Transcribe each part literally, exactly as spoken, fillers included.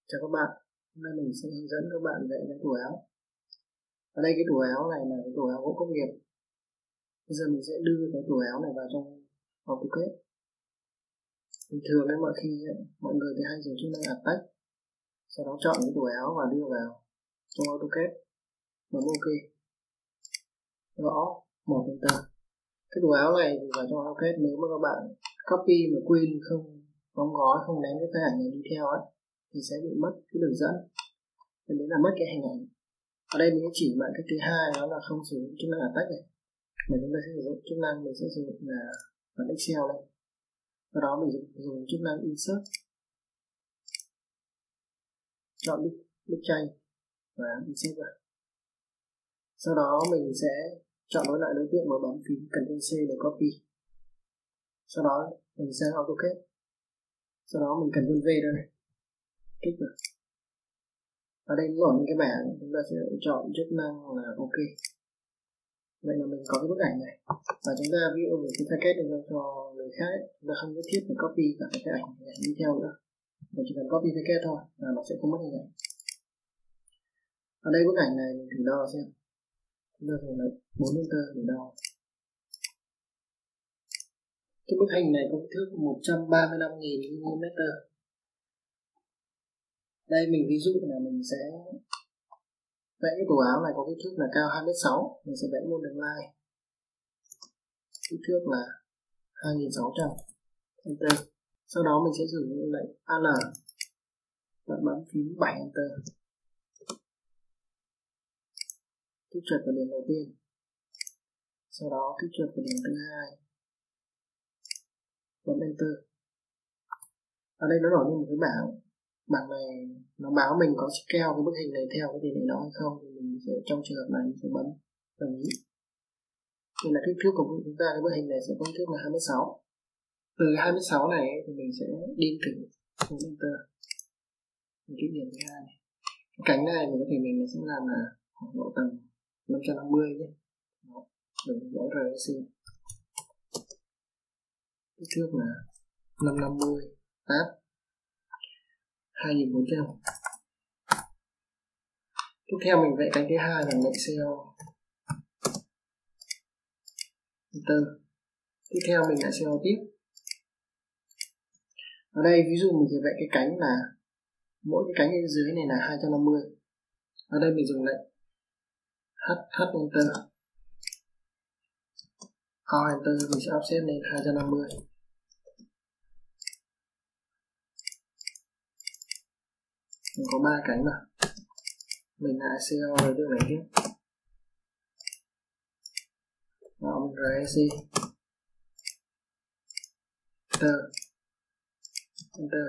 Chào các bạn, hôm nay mình sẽ hướng dẫn các bạn vẽ cái tủ áo. Ở đây cái tủ áo này là cái tủ áo gỗ công nghiệp. Bây giờ mình sẽ đưa cái tủ áo này vào trong AutoCAD. Bình thường ấy, mọi khi ấy, mọi người thì hay dùng chức năng Attach, sau đó chọn cái tủ áo và đưa vào trong AutoCAD, bấm OK, gõ một enter. Cái tủ áo này thì vào trong AutoCAD, nếu mà các bạn copy mà quên không đóng gói, không nén cái hình ảnh này đi theo ấy, thì sẽ bị mất cái đường dẫn, nên đấy là mất cái hình ảnh. Ở đây mình sẽ chỉ bạn cách thứ hai, đó là không sử dụng chức năng Attach này, mà chúng ta sẽ sử dụng chức năng mình sẽ sử dụng là phần Excel đây. Sau đó mình dùng, dùng chức năng Insert, chọn bức, bức tranh và Insert vào. Sau đó mình sẽ chọn đối lại đối tượng và bấm phím Ctrl C để copy. Sau đó mình sang AutoCAD. Sau đó mình Ctrl V đây này, kích vào. Ở đây nó những cái bảng, chúng ta sẽ chọn chức năng là OK. Vậy là mình có cái bức ảnh này, và chúng ta ví dụ mình cái package này cho người khác, chúng ta không nhất thiết phải copy cả cái ảnh này đi theo nữa, mình chỉ cần copy package thôi là nó sẽ không mất hình ảnh. Ở đây bức ảnh này mình thử đo xem, chúng ta thử lấy bốn enter để đo. Cái bức hình này có kích thước một trăm ba mươi lăm nghìn mi li mét. Đây mình ví dụ là mình sẽ vẽ cái tủ áo này có kích thước là cao hai mét sáu, mình sẽ vẽ một đường line kích thước là hai nghìn sáu trăm, enter. Sau đó mình sẽ sử dụng lệnh A L và bấm phím bảy enter. Kích chuột vào điểm đầu tiên, sau đó kích chuột vào điểm thứ hai, bấm enter. Ở đây nó nổi lên một cái bảng, bảng này nó báo mình có scale cái bức hình này theo cái tỷ lệ đó hay không, thì mình sẽ trong trường hợp này mình sẽ bấm đồng ý. Thì là kích thước của chúng ta, cái bức hình này sẽ có kích thước là hai mét sáu. Từ hai mét sáu này thì mình sẽ đi thử bấm enter. Mình kích điểm thứ hai này. Cái cánh này thì có thể mình sẽ làm là khoảng độ tầm năm trăm năm mươi nhé. Đó, để mình vẽ rờ xê. Kích thước là năm trăm năm mươi tab hai nghìn bốn trăm. Tiếp theo mình vẽ cánh thứ hai là lệnh cell enter. Tiếp theo mình lại cell tiếp. Ở đây ví dụ mình sẽ vẽ cái cánh là mỗi cái cánh ở dưới này là hai trăm năm mươi. Ở đây mình dùng lệnh H H enter, O enter, mình sẽ offset lên hai trăm năm mươi. Mình có ba cánh mà, mình lại cell đối tượng này tiếp. Đó, mình rờ xê enter, enter.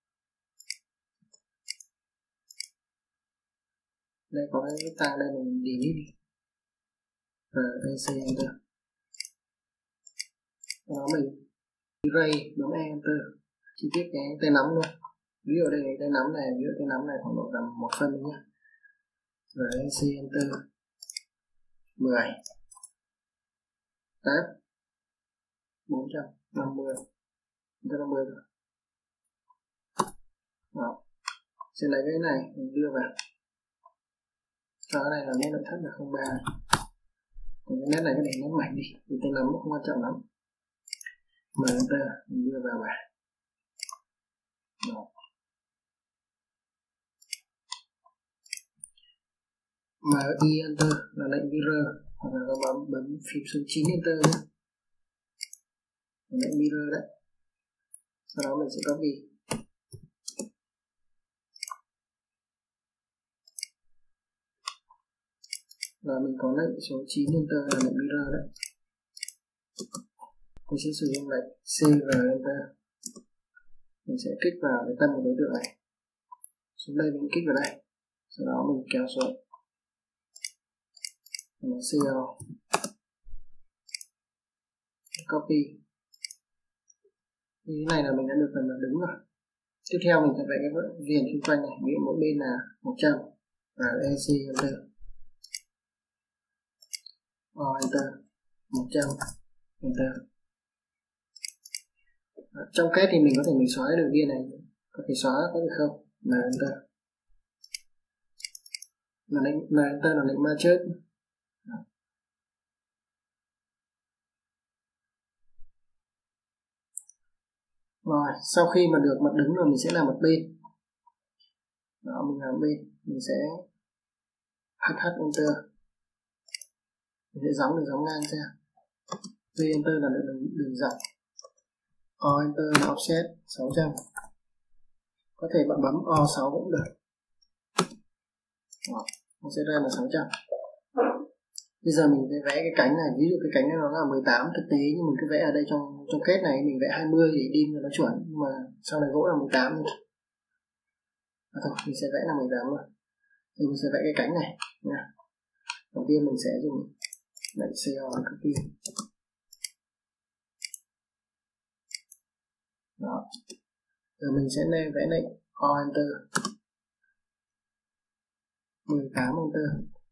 Đây có cái tag đây, mình delete đi, rờ xê enter. Đó, mình erase, bấm E enter, chi tiết cái tay nắm luôn. Ví dụ đây cái tay nắm này, ví dụ cái nắm này khoảng độ tầm một phân nhé, rờ xê enter, mười, tab bốn trăm năm mươi, bốn trăm năm mươi rồi. Đó, sẽ lấy cái này mình đưa vào, cho cái này là nét nội thất là không ba, còn cái nét này có thể nét mảnh đi, vì tay nắm không quan trọng lắm. M enter, mình đưa vào bảng. Đó. M I enter là lệnh mirror, hoặc là các bạn bấm phím số chín enter nhé, lệnh mirror đấy. Sau đó mình sẽ copy. Và mình có lệnh số chín enter là lệnh mirror đấy. Mình sẽ sử dụng lệnh C R enter. Mình sẽ kích vào cái tâm của đối tượng này. Xuống đây mình kích vào đây. Sau đó mình kéo xuống. Mình C L. Copy. Như thế này là mình đã được phần mặt đứng rồi. Tiếp theo mình sẽ vẽ cái viền xung quanh này. Ví dụ mỗi bên là một trăm. Và E C enter. O enter. một trăm. Enter. Trong kết thì mình có thể mình xóa cái đường biên này, có thể xóa có thể không, là enter. là lệnh là enter là lệnh match. Rồi sau khi mà được mặt đứng rồi mình sẽ làm mặt bên. Đó, mình làm bên mình sẽ hh enter, mình sẽ gióng được gióng ngang ra. V enter là đường đường dọc, O enter là offset sáu trăm. Có thể bạn bấm O sáu cũng được. Đó, nó sẽ ra là sáu trăm. Bây giờ mình sẽ vẽ cái cánh này, ví dụ cái cánh này nó là mười tám thực tế, nhưng mình cứ vẽ ở đây trong trong kết này mình vẽ hai mươi để đi cho nó chuẩn, nhưng mà sau này gỗ là mười tám rồi. À, thôi mình sẽ vẽ là mười tám rồi. Thì mình sẽ vẽ cái cánh này nha. Đầu tiên mình sẽ dùng lệnh C O để copy. Đó. Rồi mình sẽ vẽ lệnh O enter, mười tám enter.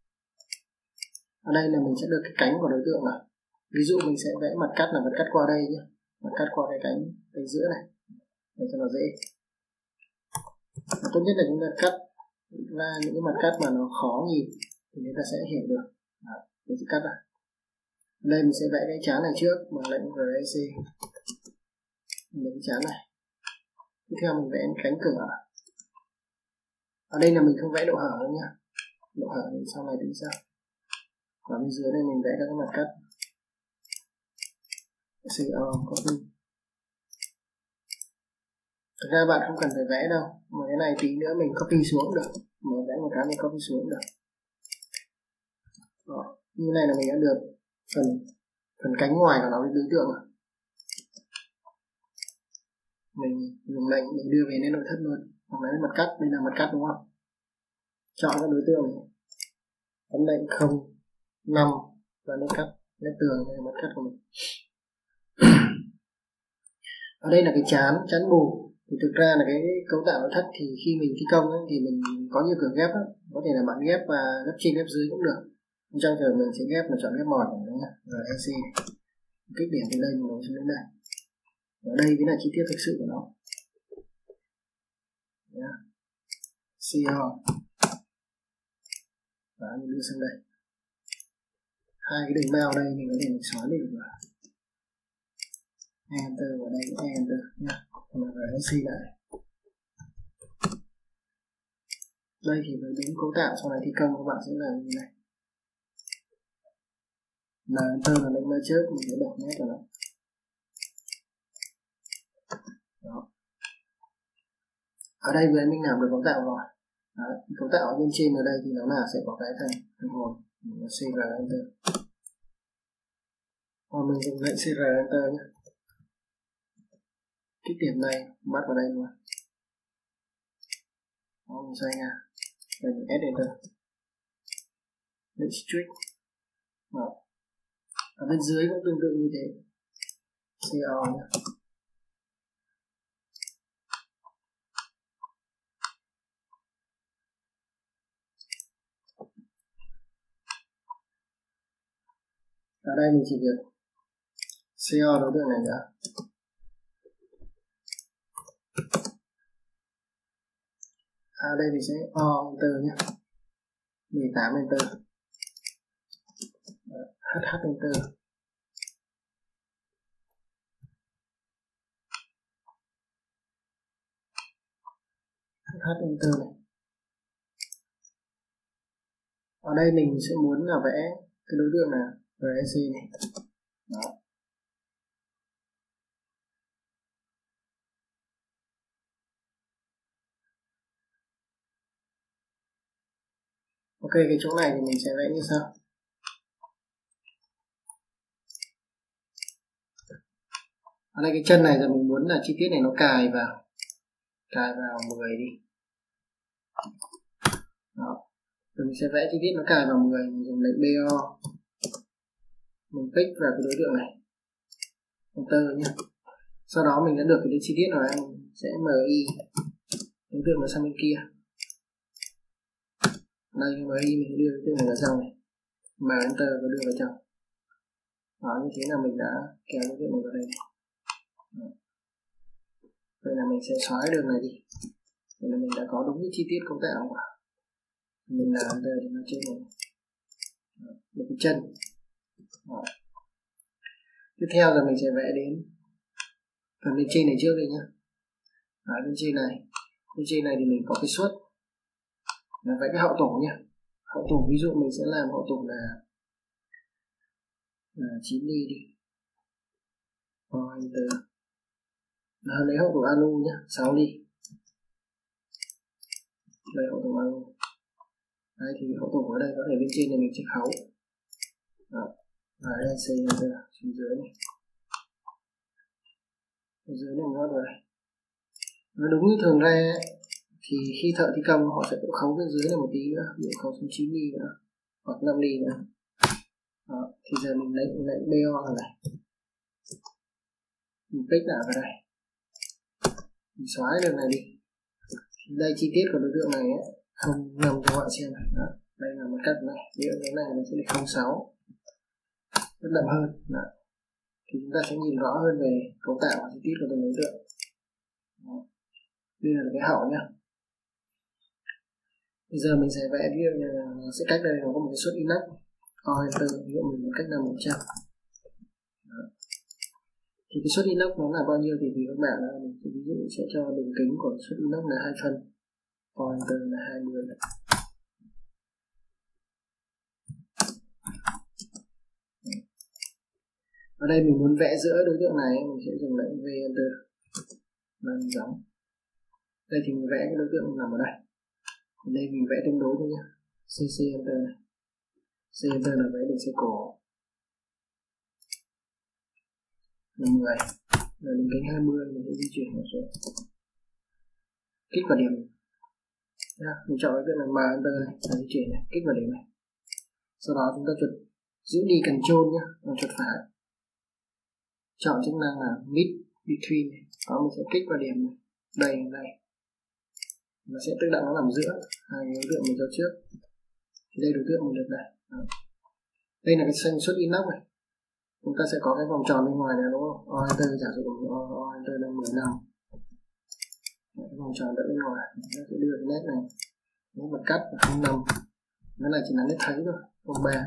Ở đây là mình sẽ được cái cánh của đối tượng này. Ví dụ mình sẽ vẽ mặt cắt là mặt cắt qua đây nhé, mặt cắt qua cái cánh cái giữa này để cho nó dễ. Và tốt nhất là chúng ta cắt ra những cái mặt cắt mà nó khó nhìn thì người ta sẽ hiểu được. Đó, mình sẽ cắt ra. Ở đây mình sẽ vẽ cái chán này trước bằng lệnh rec, mình vẽ cái chán này. Tiếp theo mình vẽ cánh cửa. Ở đây là mình không vẽ độ hở nữa nha, độ hở thì sau này tính sao. Và bên dưới này mình vẽ các cái mặt cắt. Co copy. Thực ra bạn không cần phải vẽ đâu, mà cái này tí nữa mình copy xuống cũng được, mà vẽ một cái mình copy xuống cũng được. Đó, như này là mình đã được phần phần cánh ngoài của nó với đối tượng rồi. Mình dùng lệnh để đưa về lên nội thất luôn. Hoặc là mặt cắt, đây là mặt cắt đúng không? Chọn các đối tượng này, ấn lệnh không năm và lên cắt lên tường, đây là mặt cắt của mình. Ở đây là cái chán chán bù. Thì thực ra là cái cấu tạo nội thất thì khi mình thi công ấy, thì mình có nhiều cửa ghép đó. Có thể là bạn ghép và ghép trên ghép dưới cũng được. Trong trường mình sẽ ghép là chọn ghép mòn này, đúng không? Rồi rec kích điểm từ đây mình nối xuống đến đây. Ở đây mới là chi tiết thực sự của nó. Yeah. Co và mình đưa sang đây. Hai cái đường mao đây mình có thể mình xóa đi được. Enter vào đây, enter nha. Còn là rec lại. Đây thì với đúng cấu tạo sau này thi công các bạn sẽ làm như này. Là enter là lệnh mai trước, mình sẽ đọc nét vào nó. Đó. Ở đây vừa mình làm được cấu tạo rồi. Đó. Cấu tạo ở bên trên ở đây thì nó là sẽ có cái thành thành hồn. Mình cr enter. Và mình dùng lệnh cr enter nhé. Cái điểm này bắt vào đây luôn. Đó, mình xoay nha. Rồi mình add enter. Lệnh strict. Đó. Ở bên dưới cũng tương tự như thế. Co nhé. Ở đây mình chỉ việc co đối tượng này nữa. À đây mình sẽ O enter nhé. mười tám enter. hh enter. hh enter này. Ở đây mình sẽ muốn là vẽ cái đối tượng là rec này. Đó. Ok, cái chỗ này thì mình sẽ vẽ như sau. Ở đây cái chân này là mình muốn là chi tiết này nó cài vào, cài vào mười đi. Đó. Rồi mình sẽ vẽ chi tiết nó cài vào mười, mình dùng lệnh bo, mình click vào cái đối tượng này, enter nhé. Sau đó mình đã được cái chi tiết rồi, mình sẽ mi đối tượng nó sang bên kia. Đây mi mình đưa đối tượng này vào trong này, mà enter và đưa vào trong. Đó, như thế là mình đã kéo đối tượng này vào đây. Đó. Vậy là mình sẽ xóa đường này đi. Vậy là mình đã có đúng cái chi tiết cấu tạo của mình làm enter thì nó trên này được cái chân. Đó. Tiếp theo là mình sẽ vẽ đến phần bên trên này trước đây nhá. Ở bên trên này, bên trên này thì mình có cái suất là vẽ cái hậu tổ nhá. Hậu tổ ví dụ mình sẽ làm hậu tổ là, là chín ly đi. Rồi enter. Là lấy hậu tổ anu nhá, sáu ly. Đây hậu tổ anu. Đây thì hậu tổ ở đây có thể bên trên này mình sẽ khấu. Đó. Và đây xây enter xuống dưới này. Ở dưới này nó rồi. Nó đúng như thường ra thì khi thợ thi công họ sẽ cũng khấu bên dưới này một tí nữa, ví dụ khấu xuống chín ly nữa hoặc năm ly nữa. Đó. Thì giờ mình lấy lấy bê o này, mình pick lại vào đây, mình xóa đường này đi. Thì đây chi tiết của đối tượng này ấy, không nằm cho bạn xem này. Đó. Đây là một cắt này, ví dụ cái này mình sẽ để không sáu, rất đậm hơn. Đó. Thì chúng ta sẽ nhìn rõ hơn về cấu tạo và chi tiết của từng đối tượng. Đó. Đây là cái hậu nhá. Bây giờ mình sẽ vẽ ví dụ như là nó sẽ cách đây nó có một cái suất inox o enter, ví dụ mình cách là một trăm. Thì cái suất inox nó là bao nhiêu thì tùy các bạn, mình ví dụ sẽ cho đường kính của suất inox là hai phân, o enter là hai mươi. Ở đây mình muốn vẽ giữa đối tượng này, mình sẽ dùng lệnh V enter và mình giống. Đây thì mình vẽ cái đối tượng nằm ở đây. Ở đây mình vẽ tương đối thôi nhé. xê xê enter này. C enter là vẽ đường xe cổ là mười, là đường kính hai mươi, mình sẽ di chuyển một số kích vào điểm. Nha, mình chọn cái là M enter này, là di chuyển này, kích vào điểm này. Sau đó chúng ta chuột giữ đi Ctrl nhé, và chuột phải chọn chức năng là mid between này. Đó, mình sẽ kích vào điểm này, đây đây, nó sẽ tự động nó nằm giữa hai đối tượng mình cho trước. Thì đây đối tượng mình được đây. Đó. Đây là cái xanh suất inox này, chúng ta sẽ có cái vòng tròn bên ngoài này đúng không? O enter giả dụ O, O enter là mười lăm, cái vòng tròn đỡ bên ngoài, chúng ta sẽ đưa cái nét này, nét mặt cắt là không năm, cái này chỉ là nét thấy thôi, không ba.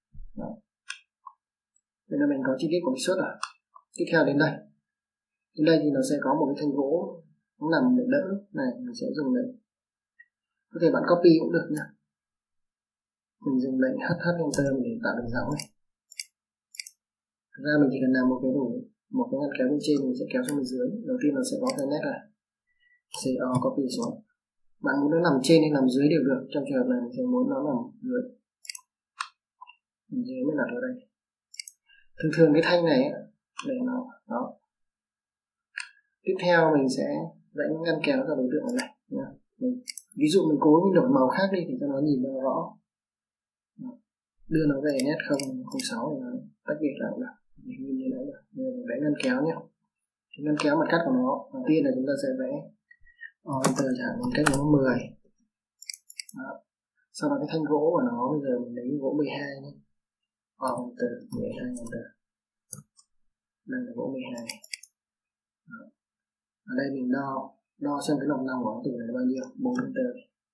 Đây là mình có chi tiết của cái suất rồi. Tiếp theo đến đây, đến đây thì nó sẽ có một cái thanh gỗ nó nằm để đỡ này, mình sẽ dùng lệnh, có thể bạn copy cũng được nha. Mình dùng lệnh hát hát enter để tạo đường dấu này. Thực ra mình chỉ cần làm một cái đủ một cái ngăn kéo bên trên, mình sẽ kéo sang bên dưới. Đầu tiên nó sẽ có cái nét này, co copy xuống. Bạn muốn nó nằm trên hay nằm dưới đều được. Trong trường hợp này mình sẽ muốn nó nằm dưới, nằm dưới mới đặt ở đây. Thường thường cái thanh này để nó đó. Tiếp theo mình sẽ vẽ những ngăn kéo cho đối tượng này. Mình, ví dụ mình cố mình đổi màu khác đi thì cho nó nhìn nó rõ. Đưa nó về nét không không sáu thì nó tách biệt lại được. Như thế này được. Bây giờ mình vẽ ngăn kéo nhé. Cái ngăn kéo mặt cắt của nó, đầu tiên là chúng ta sẽ vẽ oh, enter chẳng hạn cách nó mười. Đó. Sau đó cái thanh gỗ của nó bây giờ mình lấy gỗ mười hai nhé. Oh, enter mười hai enter. Đây là gỗ mười hai. Đó. Ở đây mình đo đo xem cái lòng nòng của nó từ này bao nhiêu, bốn enter.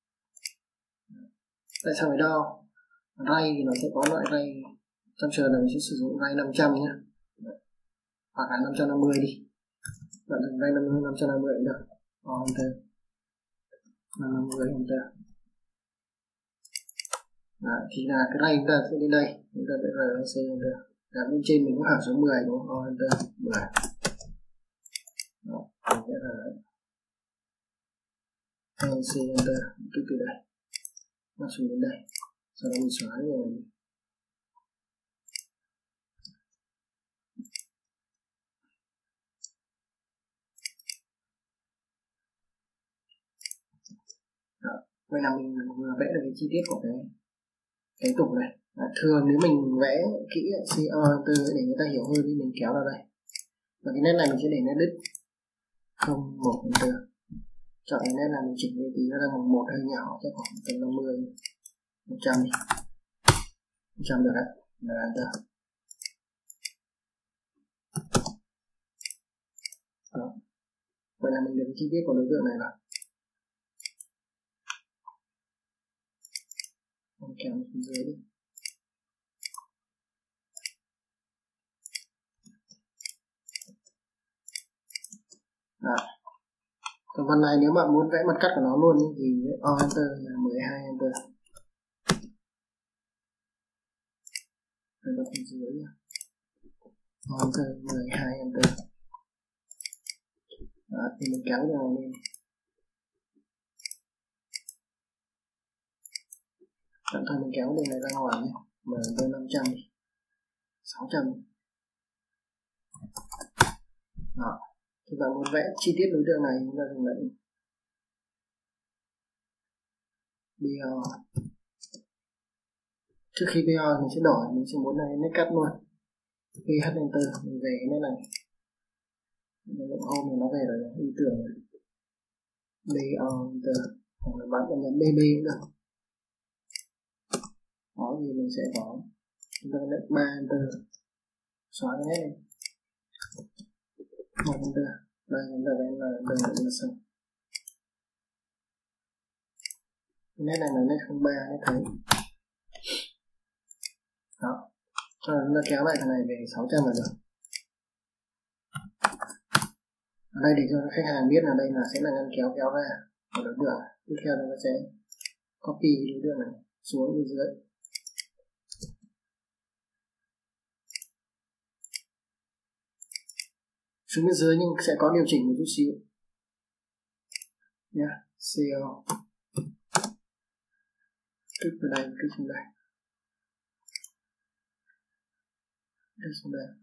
Tại sao phải đo? Ray thì nó sẽ có loại ray, trong trường này mình sẽ sử dụng ray năm trăm nhé, hoặc là năm trăm năm mươi đi, bạn dùng ray năm trăm năm mươi cũng được. Oh, enter năm trăm năm mươi enter. Đó, thì là cái ray chúng ta sẽ đến đây, chúng ta sẽ rc enter. Đó, bên trên mình cũng hẳn số mười đúng không? Oh, enter mười. Đó, mình sẽ là rc enter kích từ đây, nó xuống đến đây, sau đó mình xóa rồi. Đó. Vậy là mình vừa vẽ được cái chi tiết của cái cái tủ này. Đó. Thường nếu mình vẽ kỹ co từ để người ta hiểu hơn thì mình kéo vào đây, và cái nét này mình sẽ để nét đứt không một enter. Chọn cái nét này mình chỉnh đi tí, nó đang bằng một hơi nhỏ, chắc khoảng tầm năm mươi, một trăm đi, một trăm được đấy, là enter. Đó. Vậy là mình được cái chi tiết của đối tượng này rồi. kéo xuống dưới đi. Đó. Còn phần này nếu bạn muốn vẽ mặt cắt của nó luôn thì on enter là mười hai enter. Đây là phần dưới nhá. On enter mười hai enter. Đó, thì mình kéo cái này lên. Tạm thời mình kéo đường này ra ngoài nhé. Mở tới năm trăm đi. sáu trăm đi. Đó. Thì bạn muốn vẽ chi tiết đối tượng này chúng ta dùng lệnh bê o. Trước khi bê o mình sẽ đổi, mình sẽ muốn này nét cắt luôn. pê hát enter, mình về cái nét này. Mình hôm này nó về rồi, ý tưởng bê o enter, hoặc là bạn nhấn bê bê cũng được. Đó thì mình sẽ có chúng ta lệnh ba enter, xóa cái nét này. một enter, đây chúng ta vẽ là enter là xong. Nét này là nét không ba, nét thấy. Đó. Rồi chúng ta kéo lại thằng này về sáu trăm là được. Ở đây để cho khách hàng biết là đây là sẽ là ngăn kéo kéo ra của đối tượng. Tiếp theo chúng ta sẽ copy đối tượng này xuống bên dưới. Xuống bên dưới nhưng sẽ có điều chỉnh một chút xíu nhá. xê o kích vào đây, kích xuống đây, kích xuống đây.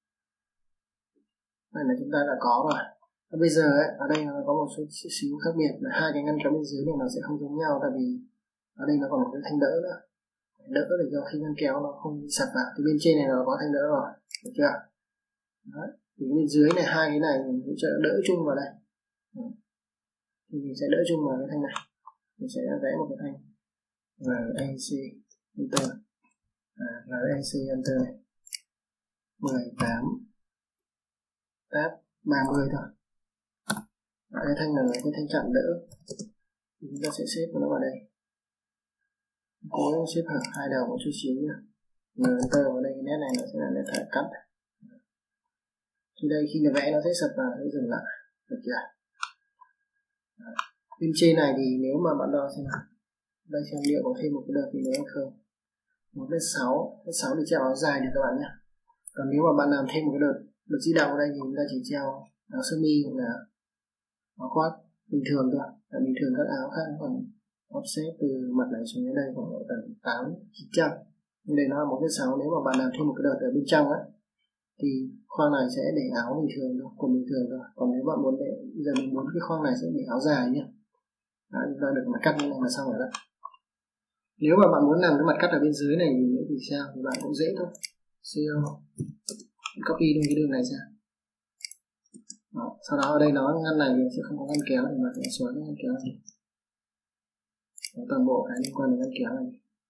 Này là chúng ta đã có rồi. Và bây giờ ấy, ở đây nó có một số xíu khác biệt là hai cái ngăn kéo bên dưới này nó sẽ không giống nhau, tại vì ở đây nó còn một cái thanh đỡ nữa, đỡ để cho khi ngăn kéo nó không bị sạt vào. Thì bên trên này nó có thanh đỡ rồi, được chưa? Đấy. Thì bên dưới này hai cái này mình hỗ trợ đỡ chung vào đây. Đấy. Thì mình sẽ đỡ chung vào cái thanh này, mình sẽ vẽ một cái thanh rờ a xê enter, à, rờ a xê enter này mười tám tab ba mươi thôi. Đó, cái thanh này là cái thanh chặn đỡ, thì chúng ta sẽ xếp nó vào đây, cố xếp hở hai đầu một chút xíu nhá. Rồi enter vào đây, cái nét này nó sẽ là nét thải cắt. Thì đây khi nó vẽ nó sẽ sập vào, sẽ dừng lại, được chưa? Đó. Bên trên này thì nếu mà bạn đo xem nào, đây xem liệu có thêm một cái đợt gì nữa hay không. Một mét sáu, mét sáu thì treo áo dài được các bạn nhé. Còn nếu mà bạn làm thêm một cái đợt đợt di động ở đây thì chúng ta chỉ treo áo sơ mi hoặc là áo khoác bình thường thôi. Tại bình thường các áo khác còn offset từ mặt này xuống đến đây khoảng tầm tám chín trăm. Nhưng đây nó là một mét sáu, nếu mà bạn làm thêm một cái đợt ở bên trong á thì khoang này sẽ để áo bình thường thôi, quần bình thường thôi. Còn nếu bạn muốn để bây giờ mình muốn cái khoang này sẽ để áo dài nhé. Đó, chúng ta được mặt cắt như này là xong rồi đó. Nếu mà bạn muốn làm cái mặt cắt ở bên dưới này thì sao thì bạn cũng dễ thôi. xê o copy luôn cái đường này ra. Đó. Sau đó ở đây nó ngăn này thì sẽ không có ngăn kéo thì bạn sẽ xóa cái ngăn kéo này. Đó, toàn bộ cái liên quan đến ngăn kéo này.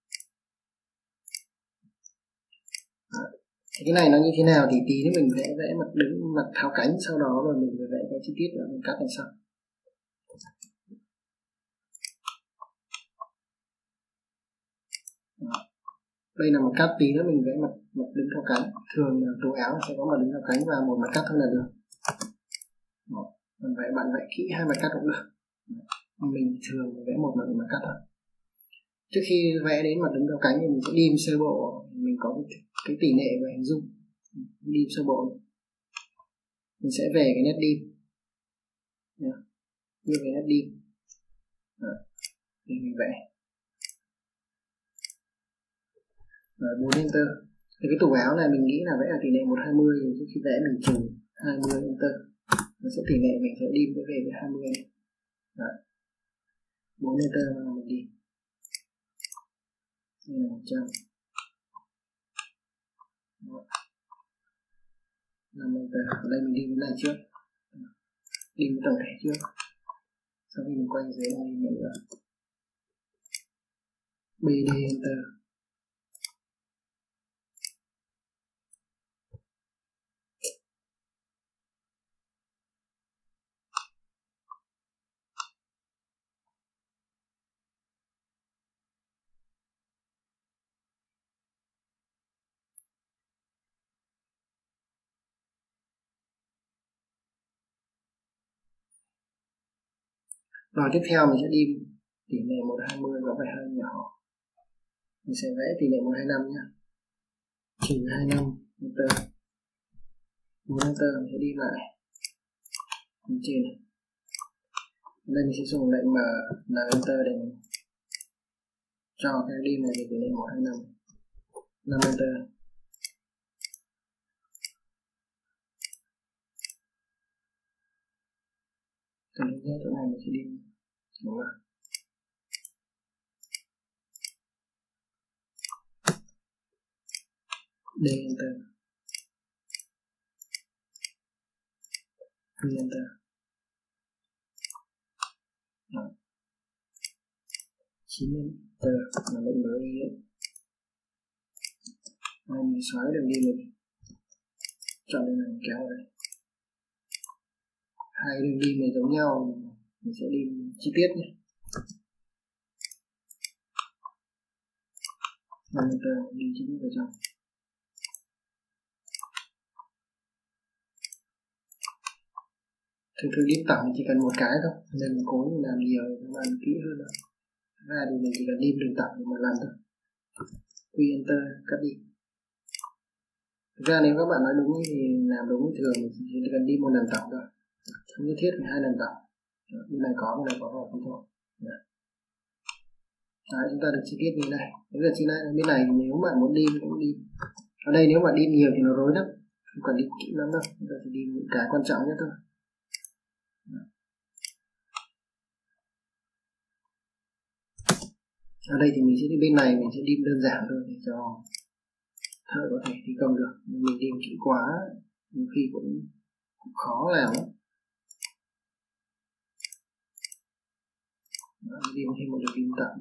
Đó. Thì cái này nó như thế nào thì tí nữa mình vẽ vẽ mặt đứng mặt tháo cánh, sau đó rồi mình phải vẽ cái chi tiết ở mình cắt này sau. Đó. Đây là mặt cắt, tí nữa mình vẽ mặt mặt đứng tháo cánh. Thường là tố áo sẽ có mặt đứng tháo cánh và một mặt cắt thôi là được. Đó. Bạn vẽ bạn vẽ kỹ hai mặt cắt cũng được. Đó. Mình thường vẽ một mặt mặt cắt thôi. Trước khi vẽ đến mặt đứng tháo cánh thì mình sẽ dim sơ bộ, mình có cái, cái tỷ lệ về hình dung. Dim sơ bộ mình sẽ về cái nét dim, đưa cái nét dim để mình vẽ. Rồi bốn enter. Thì cái tủ áo này mình nghĩ là vẽ ở tỷ lệ một hai mươi, thì khi vẽ mình trừ hai mươi enter, nó sẽ tỷ lệ mình sẽ dim sẽ về với hai mươi. Đấy. bốn enter là mình đi. Đây là một trăm. năm enter. Ở đây mình đi cái này trước. Đi cái tổng thể trước. Sau khi mình quay dưới này mình nữa. bê đê enter. Rồi tiếp theo mình sẽ đi tỷ lệ một hai mươi và phải hơi nhỏ. Mình sẽ vẽ tỷ lệ một hai năm nhé. Trừ hai năm enter. Một enter mình sẽ đi lại bên trên này. Đây mình sẽ dùng lệnh mà là enter để mình cho cái dim này tỷ lệ một hai năm. năm enter. Từ đến chỗ này mình sẽ đi đúng rồi. D enter. V enter. Đó. chín enter là lệnh mới ý. Đây mình xóa đường đi mình chọn đường này kéo vào đây. Hai đường đi này giống nhau, mình sẽ đi chi tiết nhé. năm enter đi chi tiết vào trong. Thường thường đi tổng chỉ cần một cái thôi, nên mình cố mình làm nhiều để làm kỹ hơn nữa. Ra thì mình chỉ cần đi đường tổng một lần thôi. Quy enter cắt đi. Thực ra nếu các bạn nói đúng thì làm đúng thường mình chỉ cần đi một lần tổng thôi, không nhất thiết phải hai lần tổng. Bên này có, bên này có rồi không thôi. Đấy, chúng ta được chi tiết như này. Bây giờ chi này bên này nếu bạn muốn đi cũng đi. Ở đây nếu mà đi nhiều thì nó rối lắm, không cần đi kỹ lắm đâu, chúng ta chỉ đi những cái quan trọng nhất thôi. Ở đây thì mình sẽ đi bên này, mình sẽ đi đơn giản thôi để cho thợ có thể thi công được. Mình đi kỹ quá nhiều khi cũng, cũng khó làm lắm. Đi thêm một đường dim tạm,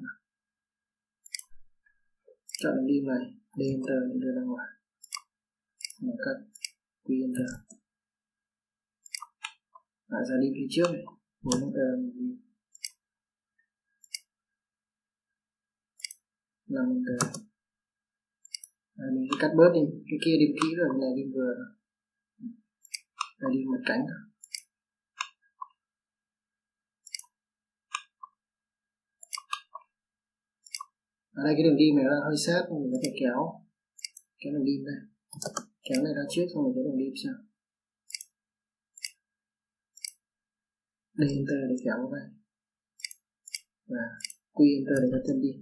chọn đường dim này, D enter để đưa ra ngoài, và cắt Quy enter. Lại ra đi phía trước này, bốn enter mình đi, năm enter. Đây, mình sẽ cắt bớt đi, cái kia đi kỹ rồi, cái này đi vừa, đây đi một cánh thôi. Ở đây cái đường dim này nó hơi sát, mình có thể kéo cái đường dim đây, kéo này ra trước xong rồi cái đường dim sau. D enter để kéo vào đây, và Quy enter để cắt chân đi.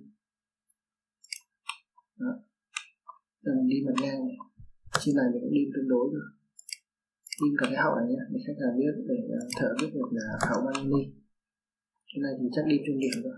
Đó, đường đi mặt ngang này, trên này mình cũng đi tương đối rồi, đi cả cái hậu này nhé, để khách hàng biết, để thợ biết được là hậu bao nhiêu ly. Cái này thì chắc đi trung điểm rồi.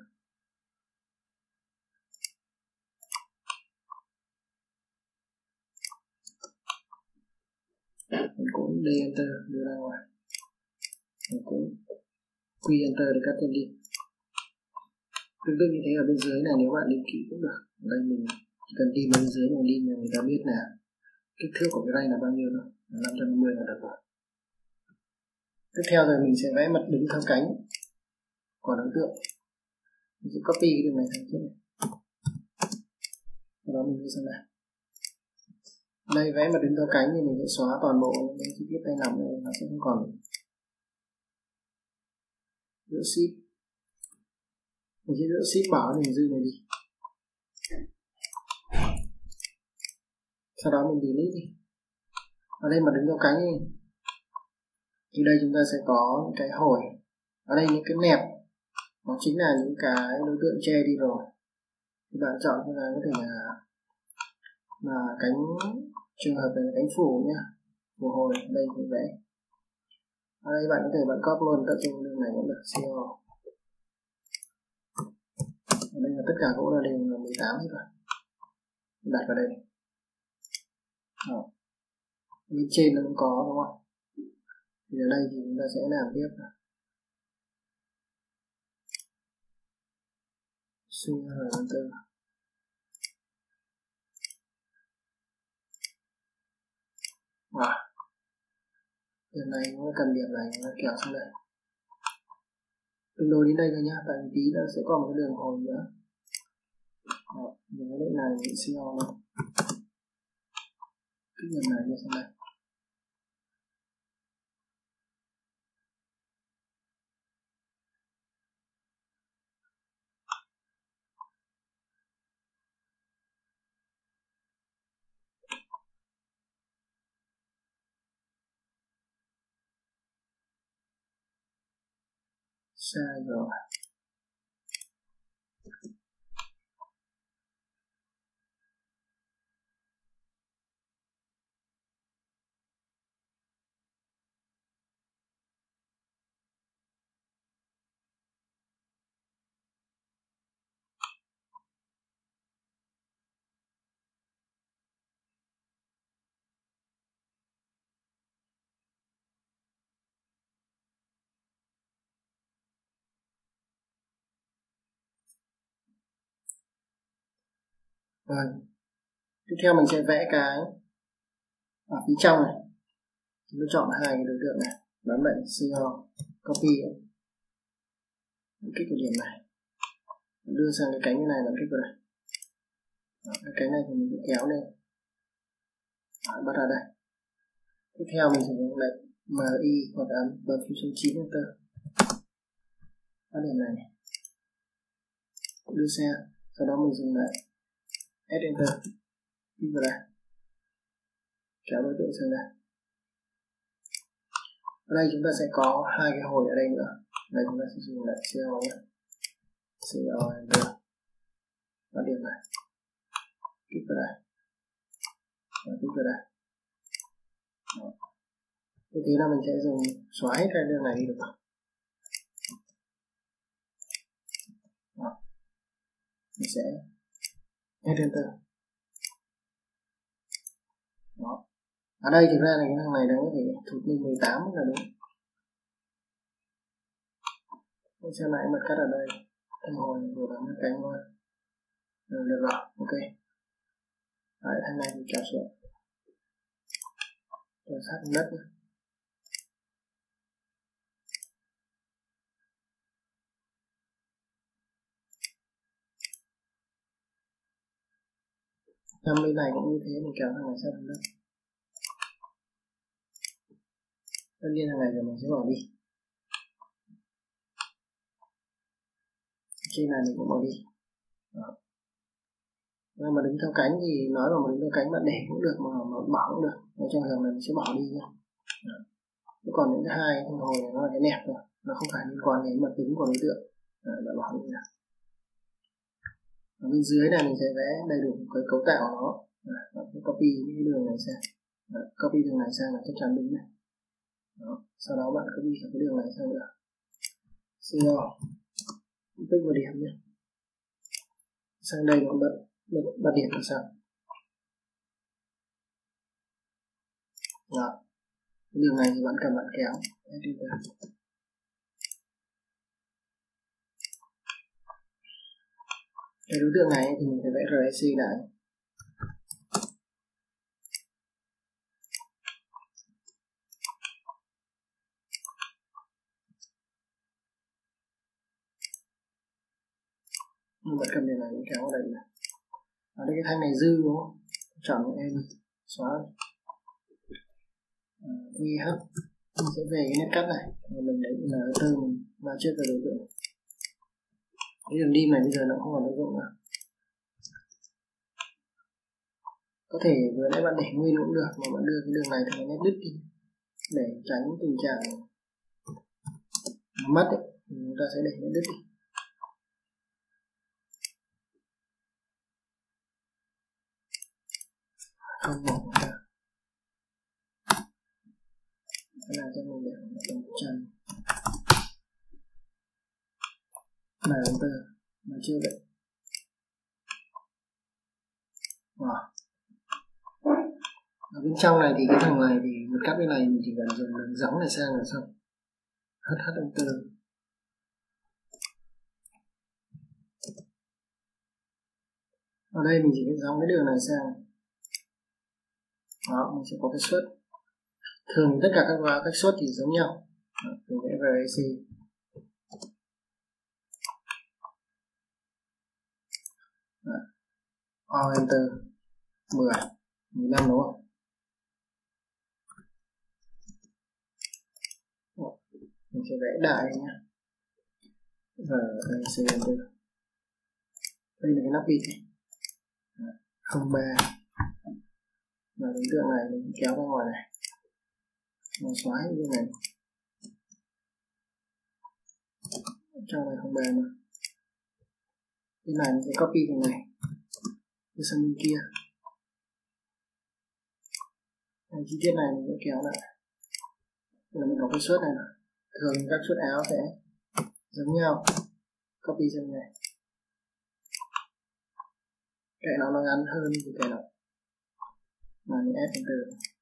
Mình cũng D enter đưa ra ngoài, mình cũng Quy enter để cắt chân đi. Tương tự như thế ở bên dưới này, nếu bạn đi kỹ cũng được. Đây mình chỉ cần đi bên dưới này, đi mà người ta biết là kích thước của cái ray là bao nhiêu thôi, năm trăm năm mươi là được rồi. Tiếp theo rồi mình sẽ vẽ mặt đứng theo cánh của đối tượng. Mình sẽ copy cái đường này thành trước này, sau đó mình đi sang đây. Đây vẽ mặt đứng theo cánh thì mình sẽ xóa toàn bộ những cái chi tiết tay nắm này, nó sẽ không còn. Giữa ship, mình sẽ giữa ship bảo đường dư này đi, sau đó mình delete đi. Ở đây mặt đứng theo cánh đi, thì đây chúng ta sẽ có những cái hồi, ở đây những cái nẹp, nó chính là những cái đối tượng che đi rồi. Thì bạn chọn cái này có thể là là cánh, trường hợp này là cánh phủ nhá, phủ hồi. Đây mình vẽ. Ở đây bạn có thể bạn copy luôn tận dụng đường này cũng được, xê o. Ở đây là tất cả gỗ là đều là mười tám hết rồi, đặt vào đây. Đó. Bên trên nó cũng có đúng không? Thì ở đây thì chúng ta sẽ làm tiếp. Suy rồi enter. Wow. Điểm này nó cần điểm này nó kéo sang đây. Tương đối đến đây thôi nhá, tại vì tí nó sẽ có một cái đường hồi nữa. Đó, mình cái lệnh này mình xê o này. Cái điểm này đi sang đây. sai rồi. Rồi, tiếp theo mình sẽ vẽ cái ở phía trong này. Chúng ta chọn hai cái đối tượng này, bấm lệnh co copy, kích vào điểm này, đưa sang cái cánh này, bấm kích vào đây. Đó, cái cánh này thì mình sẽ kéo lên. Đó, bắt ra đây. Tiếp theo mình sử dụng lệnh mi hoặc ấn bấm phím số chín enter. Bắt điểm này, này. Đưa sang, sau đó mình dùng lại S enter, kích vào đây, kéo đối tượng sang đây. Ở đây chúng ta sẽ có hai cái hồi ở đây nữa. Đây chúng ta sẽ dùng lại co nhé, co enter, bắt điểm này, kích vào đây, và kích vào đây. Đó. Như thế là mình sẽ dùng xóa hết hai đường này đi được không? Đó. Mình sẽ hit enter. Đó. Ở đây thực ra là cái thằng này nó có thể thụt lên mười tám là đúng. Mình xem lại mặt cắt ở đây, thằng hồi vừa bấm cái cánh luôn. Rồi, được rồi, ok. Đấy, thằng này thì kéo xuống, kéo sát đất nữa. Trong bên này cũng như thế, mình kéo thằng này sát đất. Tất nhiên thằng này rồi mình sẽ bỏ đi. Trên này mình cũng bỏ đi. Đó. Nếu mà đứng theo cánh thì nói là mà đứng theo cánh bạn để cũng được, mà, mà bỏ cũng được. Ở trong trường này mình sẽ bỏ đi nhé. Chứ còn những cái hai thằng hồi này nó là cái nẹp rồi, nó không phải liên quan đến mặt tính của đối tượng. Đó, bạn bỏ đi nào. Ở bên dưới này mình sẽ vẽ đầy đủ cái cấu tạo của nó. Đó, copy cái đường này sang. Đó, copy đường này sang là chắc chắn đúng này. Đó. Sau đó bạn copy cả cái đường này sang nữa. Co tích vào điểm nhé. Sang đây nó bật bật, bật điểm là sao? Đó. Cái đường này thì vẫn cần bạn kéo. Cái đối tượng này thì mình phải vẽ rờ xê lại. Mình vẫn cầm điểm này mình kéo vào đây này. Ở đây cái thanh này dư đúng không? Chọn em xóa à, vê hát, mình sẽ về cái nét cắt này, mình lấy là tư mình vào trước cái đối tượng. Cái đường đi này bây giờ nó không còn tác dụng nữa. Có thể vừa nãy bạn để nguyên cũng được, mà bạn đưa cái đường này thành nét đứt đi để tránh tình trạng nó mất ấy, thì chúng ta sẽ để nét đứt đi. Không bỏ ra. Cái này cho mình để tầm chân là enter mà chưa vậy. Wow. Ở bên trong này thì cái thằng này thì một cắt bên này mình chỉ cần dùng đường gióng này sang là xong. Hất hất enter. Ở đây mình chỉ cần gióng cái đường này sang. Đó, mình sẽ có cái suất. Thường tất cả các vào cách suất thì giống nhau. Mình vẽ rờ xê. All enter mười, mười lăm đúng không? Mình sẽ vẽ đại nhé. rờ xê enter. Đây là cái nắp bịt này. không ba. Và đối tượng này mình kéo ra ngoài này. Nó xóa cái này. trong này không bàn nữa. Bên này mình sẽ copy cái này đi sang bên kia. Này, chi tiết này mình sẽ kéo lại. Rồi mình có cái suất này, thường các suất áo sẽ giống nhau, copy sang này. Cái nó nó ngắn hơn thì cái nó mà mình ép từ từ.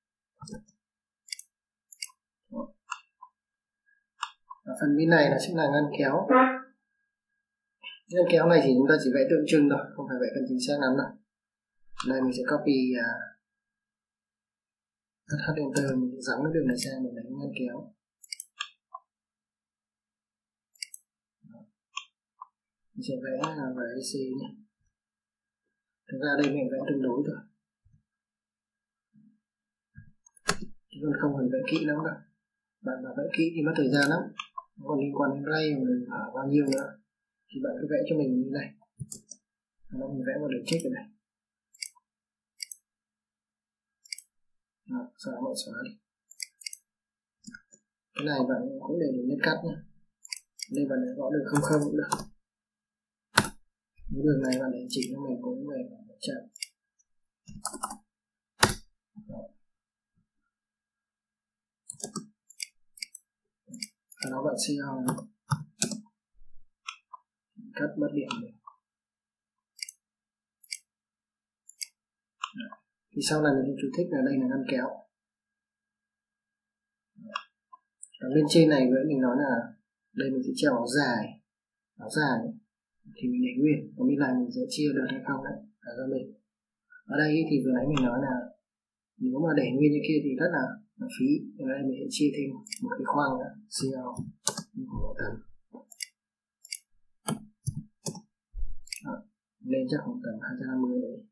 Ở phần bên này là sẽ là ngăn kéo. Ngăn kéo này thì chúng ta chỉ vẽ tượng trưng thôi, không phải vẽ cần chính xác lắm đâu. Đây mình sẽ copy uh, H enter, mình sẽ gióng cái đường này sang mình lấy ngăn kéo. Mình sẽ vẽ là vẽ a xê nhé. Thực ra đây mình vẽ tương đối thôi, chứ còn không cần vẽ kỹ lắm đâu. Bạn mà vẽ kỹ thì mất thời gian lắm, còn liên quan đến ray mà ở bao nhiêu nữa thì bạn cứ vẽ cho mình như này. Nó mình vẽ một đường check ở đây. Đó, sau đó bạn xóa đi. Cái này bạn cũng để đường nét cắt nhé. Đây bạn để gõ đường không không cũng được. Cái đường này bạn để chỉnh cho mình cũng về một trăm. Sau đó bạn siêu cắt mất điểm này. Thì sau này mình chú thích là đây là ngăn kéo. Ở bên trên này với mình nói là đây mình sẽ treo áo dài, áo dài thì mình để nguyên, còn bên này mình sẽ chia được hay không đấy là do mình. Ở đây thì vừa nãy mình nói là nếu mà để nguyên như kia thì rất là, là phí, ở đây mình sẽ chia thêm một cái khoang nữa, siêu của tầm lên chắc khoảng tầm hai trăm năm mươi đấy.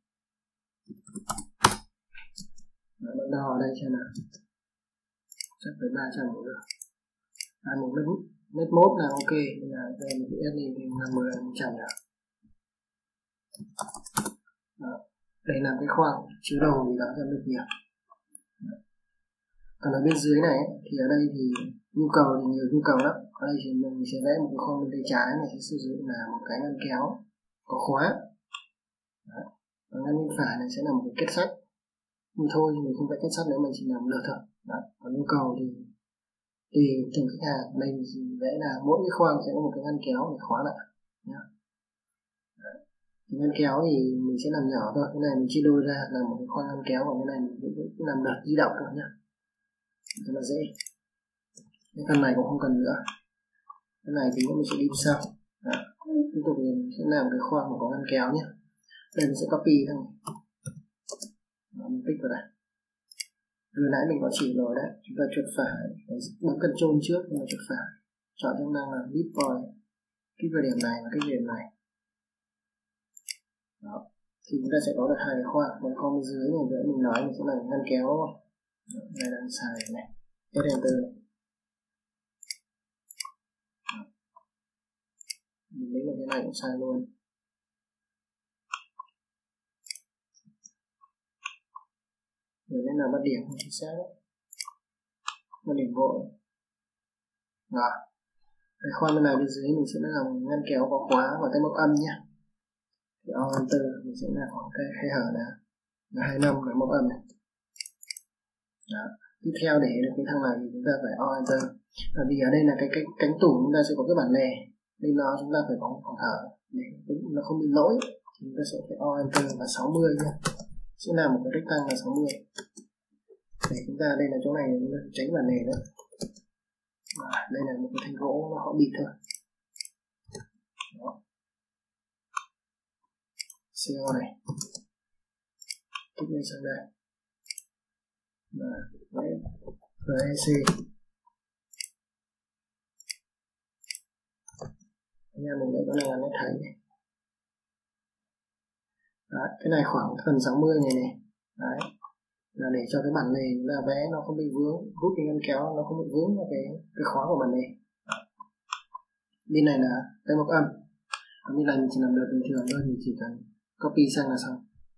Đó, bạn đo ở đây xem nào, chắc tới ba trăm cũng được, hai một mét mét mốt là ok, nên là đây mình sẽ ép lên thêm năm mươi một trăm nữa. Đó, đây là cái khoang chứa đồ thì đã ra được nhiều. Còn ở bên dưới này ấy, thì ở đây thì nhu cầu thì nhiều nhu cầu lắm. Ở đây thì mình sẽ vẽ một cái khoang bên tay trái này sẽ sử dụng là một cái ngăn kéo có khóa. Đó. Còn ngăn bên phải này sẽ là một cái kết sắt. Nhưng thôi mình không vẽ kết sắt nữa, mình chỉ làm lượt thôi. Đó. Còn nhu cầu thì tùy từng khách hàng. Đây mình chỉ vẽ là mỗi cái khoang sẽ có một cái ngăn kéo để khóa lại. Nhá. Cái ngăn kéo thì mình sẽ làm nhỏ thôi. Cái này mình chia đôi ra là một cái khoang ngăn kéo, còn cái này mình cũng làm lượt di động thôi nhá. Rất là dễ. Cái phần này cũng không cần nữa. Cái này thì mình sẽ đi sau. Đó. Tiếp tục mình sẽ làm cái khoang mà có ngăn kéo nhé. Đây mình sẽ copy thằng này. Đó, mình tích vào đây. Vừa nãy mình có chỉ rồi đấy. Chúng ta chuột phải, bấm Ctrl trước nhưng mà chuột phải, chọn chức năng là Lead Point, kích vào điểm này và kích điểm này. Đó. Thì chúng ta sẽ có được hai cái khoang. Một khoang bên dưới này nữa mình nói mình sẽ là ngăn kéo. Đó, này đang xài này. Cái enter này. Mình lấy là cái này cũng sai luôn. Rồi nên là bắt điểm không chính xác đấy. Bắt điểm vội. Đó. Cái khoang bên này bên dưới mình sẽ làm ngăn kéo có khóa và cái móc âm nhé. Thì on enter mình sẽ là khoảng cái khe hở là là hai mươi lăm cái móc âm này. Đó. Tiếp theo để được cái thằng này thì chúng ta phải on enter. Bởi vì ở đây là cái, cái cánh tủ chúng ta sẽ có cái bản lề, nên nó chúng ta phải có một khoảng hở để nó không bị lỗi, thì chúng ta sẽ phải on enter là sáu mươi nhé. Sẽ làm một cái cách tăng là sáu mươi. Để chúng ta đây là chỗ này chúng ta tránh bản lề nữa. À, đây là một cái thanh gỗ nó họ bịt thôi. Đó. xê o này kích lên sang đây và vê e xê. Anh em mình để có này là nó thấy này. Đó, cái này khoảng phần sáu mươi này này. Đấy, là để cho cái bản lề là vẽ nó không bị vướng, rút cái ngăn kéo nó không bị vướng vào cái cái khóa của bản lề. Bên này là cái móc âm, còn bên này mình chỉ làm được bình thường thôi, mình chỉ cần copy sang là xong,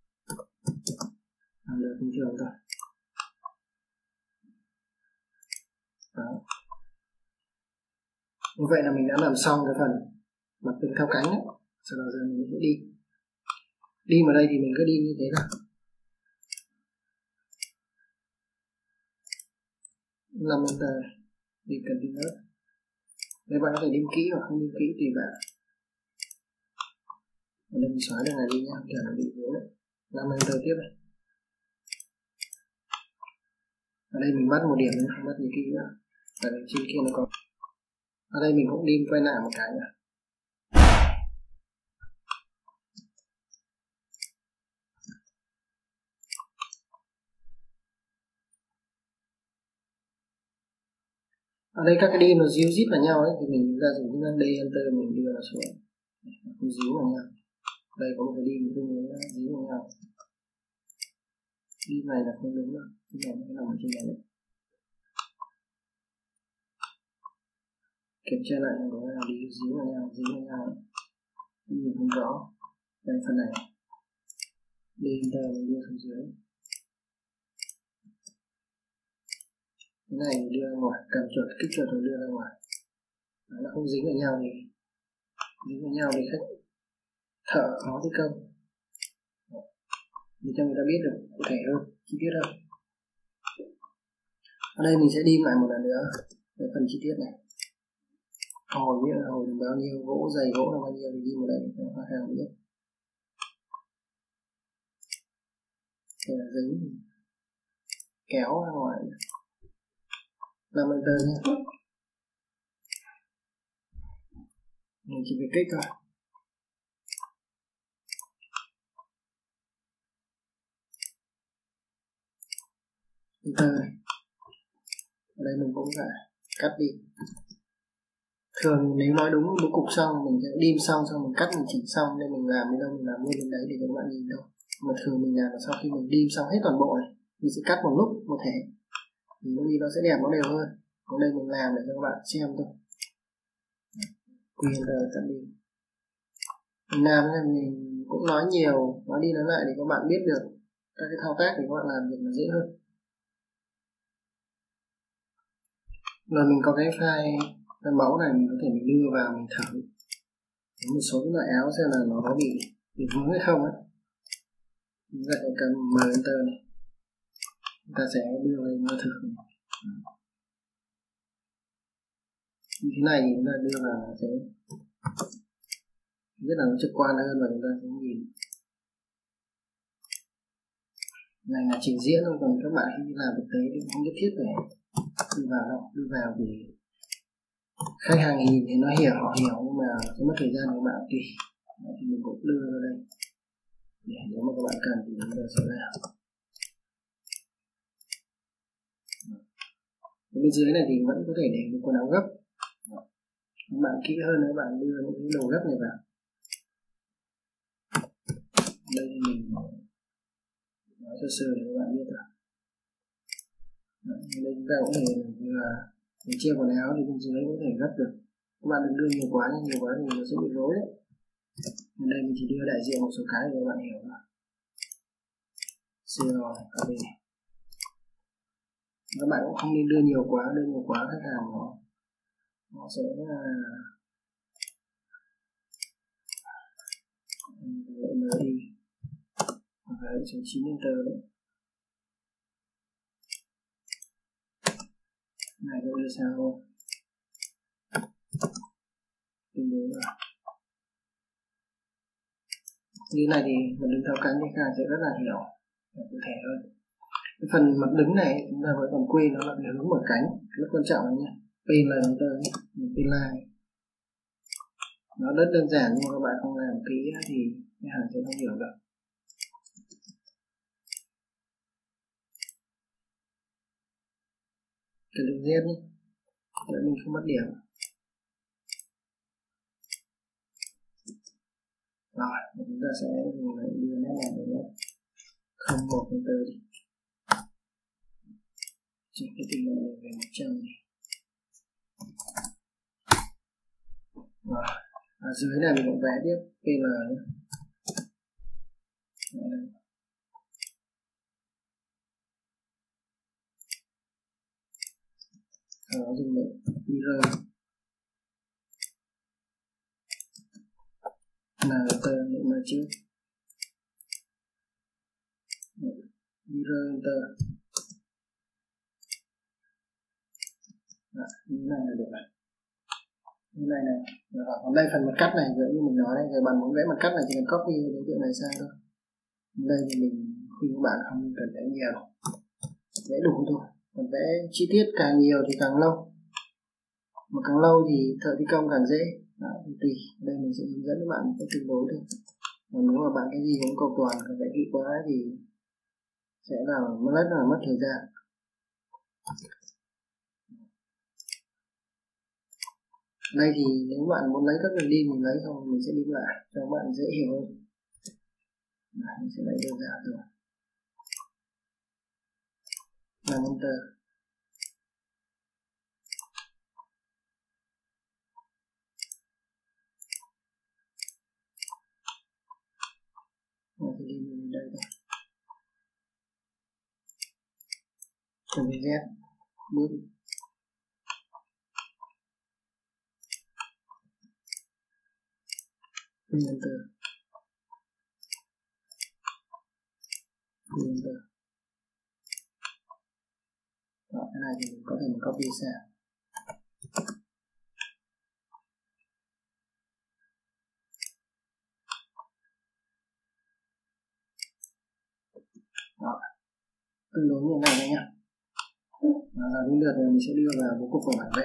làm được bình thường thôi. Đó. Như vậy là mình đã làm xong cái phần mặt tường theo cánh đấy. Sau đó giờ mình sẽ đi đi vào đây thì mình cứ đi như thế nào, làm enter đi continuous. Đây bạn có thể đếm kỹ hoặc không đếm kỹ tùy bạn. Ở đây mình xóa đường này đi nha, kiểu nó bị vướng đấy. Làm enter tiếp này. Ở đây mình bắt một điểm nữa, không bắt gì kỹ nữa. Tại vì trên kia nó có. Ở đây mình cũng đi quay lại một cái nữa. Ở đây các cái dim nó díu dít vào nhau ấy thì mình ra dùng chức năng D enter mình đưa nó xuống, không díu vào nhau. Đây có một cái dim tương đối díu vào nhau. Dim này là không đúng đâu, cái này nó nằm ở trên này. Kiểm tra lại có nào đi díu vào nhau, díu vào nhau. Nhìn không rõ. Đây phần này D enter mình đưa xuống dưới. Cái này đưa ra ngoài, cầm chuột kích chuột rồi đưa ra ngoài. Đó, nó không dính vào nhau thì dính vào nhau thì khách thợ khó thi công, để cho người ta biết được cụ thể hơn, chi tiết hơn. Ở đây mình sẽ đi lại một lần nữa về phần chi tiết này. Hồi biết là hồi bao nhiêu, gỗ dày gỗ là bao nhiêu thì đi vào đây cho khách hàng biết. Để là dính kéo ra ngoài, làm enter nhé. Mình chỉ việc kích thôi. Enter này. Ở đây mình cũng phải cắt đi. Thường nếu nói đúng bố cục xong mình sẽ dim xong xong mình cắt mình chỉnh xong nên mình làm đến đâu mình làm luôn đến đấy để cho các bạn nhìn đâu. Mà thường mình làm là sau khi mình dim xong hết toàn bộ này mình sẽ cắt một lúc một thể thì lúc đi nó sẽ đẹp, nó đều hơn. Còn đây mình làm để cho các bạn xem thôi. Quyền giờ cắt đi. Mình làm nên mình cũng nói nhiều, nói đi nói lại để các bạn biết được các cái thao tác để các bạn làm việc nó dễ hơn. Rồi mình có cái file cái mẫu này mình có thể mình đưa vào mình thử một số cái loại áo xem là nó có bị bị vướng hay không ấy. Chúng ta sẽ cầm M enter này, chúng ta sẽ đưa lên nó thử này. Như thế này thì chúng ta đưa vào sẽ rất là nó trực quan hơn và chúng ta sẽ nhìn. Này là trình diễn thôi, còn các bạn khi làm thực tế thì không nhất thiết phải đưa vào đâu, đưa vào thì khách hàng nhìn thì nó hiểu, họ hiểu nhưng mà sẽ mất thời gian của bạn tùy. Thì mình cũng đưa vào đây để nếu mà các bạn cần thì chúng ta sẽ làm. Bên dưới này thì vẫn có thể để một quần áo gấp. Các bạn kỹ hơn nếu bạn đưa những cái đồ gấp này vào. Đây thì mình nói sơ sơ để các bạn biết rồi. Đây chúng ta cũng thể vừa mình chia quần áo thì bên dưới có thể gấp được. Các bạn đừng đưa nhiều quá, nhưng nhiều quá thì nó sẽ bị rối đấy. Ở đây mình chỉ đưa đại diện một số cái để các bạn hiểu rồi. C rồi, ở đây này. Các bạn cũng không nên đưa nhiều quá, đưa nhiều quá khách hàng nó nó sẽ lại mở đi hoặc là số chín enter đấy. Này tôi đưa sao không? Tương đối rồi. Như này thì mình đứng theo cánh thì khách hàng sẽ rất là hiểu cụ thể hơn. Cái phần mặt đứng này chúng ta vẫn còn quên nó là hướng mở cánh, rất quan trọng lắm nhé. Pin là chúng ta pin line nó rất đơn giản nhưng mà các bạn không làm kỹ thì khách hàng sẽ không hiểu được. Cái đường Z nhé, để mình không mất điểm. Rồi chúng ta sẽ đưa nét này về nét không một enter đi. Chỉnh cái tỷ lệ này về một trăm này. Rồi, ở dưới này mình cũng vẽ tiếp pê lờ nhé. Sau đó dùng để mirror. N enter định mà trước, mirror enter. Đó, như này là được này, như này này. Rồi, còn đây phần mặt cắt này, giống như mình nói đây, rồi bạn muốn vẽ mặt cắt này chỉ cần copy đối tượng này sang thôi. Đây thì mình khuyên các bạn không cần vẽ nhiều, vẽ đủ thôi. Còn vẽ chi tiết càng nhiều thì càng lâu, mà càng lâu thì thợ thi công càng dễ. Đó, thì tùy. Đây mình sẽ hướng dẫn các bạn cái tương đối thôi. Còn nếu mà bạn cái gì cũng cầu toàn, còn vẽ kỹ quá thì sẽ là rất là mất thời gian. Đây thì nếu bạn muốn lấy các đường đi mình lấy không, mình sẽ đi lại cho các bạn dễ hiểu hơn. Đấy, mình sẽ lấy đơn giản rồi. Làm enter. Rồi thì đi mình đây thôi. Chuẩn bị Z bước enter, enter. Đó, cái này thì mình có thể mình copy sang. Đó, tương đối như này đây nhá. Đó, là đến lượt này mình sẽ đưa vào bố cục của bản vẽ.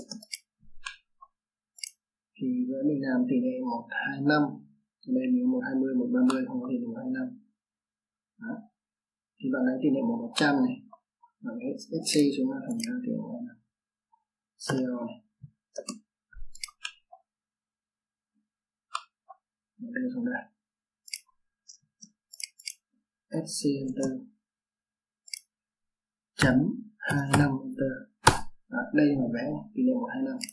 Thì với mình làm tỷ lệ một hai năm, đây mình một hai mươi, một ba mươi, không có tỷ lệ một hai năm. Đó. Thì bạn lấy tỷ lệ một một trăm này, bạn lấy ét xê xuống là thành ra tỷ lệ một hai năm. xê o này. Mình đưa xuống đây. ét xê enter. Chấm hai mươi lăm enter. Đó, đây là vẽ tỷ lệ một hai năm.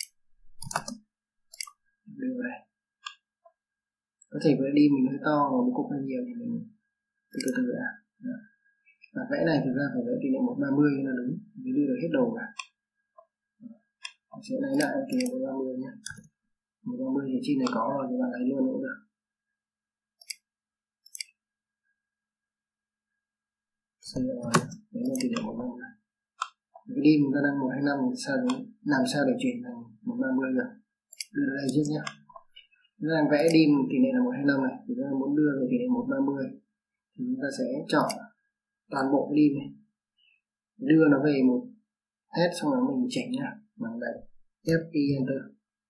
Đưa vào đây. Có thể vẽ đi mình hơi to và bố cục hơi nhiều thì mình từ từ từ đã. Và vẽ này thực ra phải vẽ tỷ lệ một ba mươi là đúng, mình đưa được hết đầu cả. Mình sẽ lấy lại tỷ lệ một ba mươi nhé. một ba mươi thì trên này có rồi thì bạn lấy luôn cũng được. Xây rồi, đấy là tỷ lệ một năm này. Cái đi mình ta đang một hai năm sao làm sao để chuyển thành một ba mươi được. Đưa ra đây trước nhé. Chúng ta đang vẽ dim tỷ lệ là một hai năm này, thì chúng ta muốn đưa về tỷ lệ một ba mươi thì chúng ta sẽ chọn toàn bộ cái dim này, đưa nó về một hết, xong rồi mình chỉnh nhá, bằng đây ép i enter.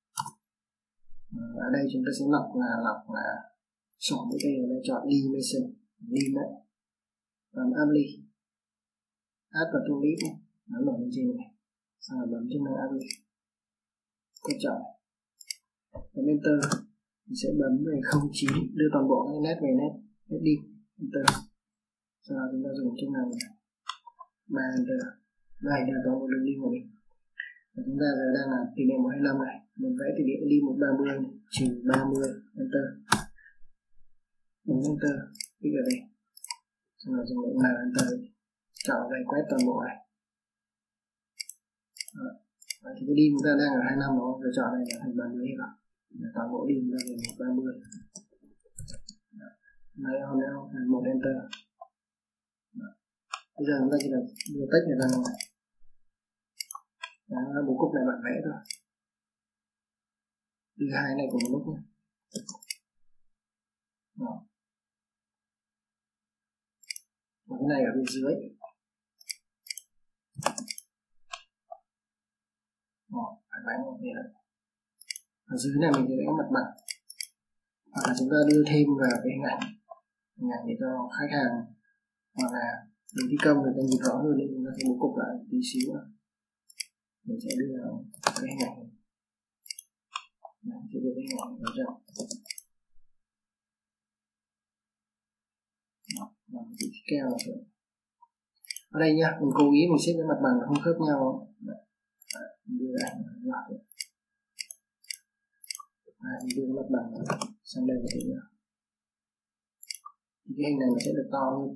Ở đây chúng ta sẽ lọc là lọc là chọn cái đây là chọn dimension dim đấy, làm apply add vào tool list này, nó nổi lên trên này, xong rồi bấm chức năng apply, cứ chọn bấm enter. Mình sẽ bấm về không chín, đưa toàn bộ cái nét về nét nét đi enter. Sau đó chúng ta dùng chức năng ba enter. Đây là toàn bộ đường đi của mình. Và chúng ta giờ đang là tỷ lệ một hai năm này, mình vẽ tỷ lệ đi một ba mươi trừ ba mươi enter. Bấm enter, click ở đây. Sau đó dùng lệnh nào enter, chọn đây quét toàn bộ này. Đó. Và thì cái đi chúng ta đang ở hai năm đó, rồi chọn này là thành ba mươi rồi. Toàn bộ đi chúng ta về một ba mươi. Đây on now một enter. Đó. Bây giờ chúng ta chỉ cần đưa text này ra ngoài. Đó là bố cục này bạn vẽ thôi. Đưa hai này cùng một lúc nhé. Đó. Và cái này ở bên dưới. Đó, phải vẽ một cái này. Ở dưới này mình sẽ vẽ mặt bằng. Hoặc là chúng ta đưa thêm vào cái hình ảnh, hình ảnh để cho khách hàng hoặc là người thi công người ta nhìn rõ hơn, nên chúng ta sẽ bố cục lại tí xíu nữa. Mình sẽ đưa vào cái hình ảnh này. Mình sẽ đưa cái hình ảnh vào trong. Đó, và vị trí keo là rồi. Ở đây nhá, mình cố ý mình xếp cái mặt bằng nó không khớp nhau. Đấy. Đấy, mình đưa lại vào rồi. Đấy, mình đưa cái mặt bằng sang đây một tí nữa. Thì cái hình này nó sẽ được to hơn.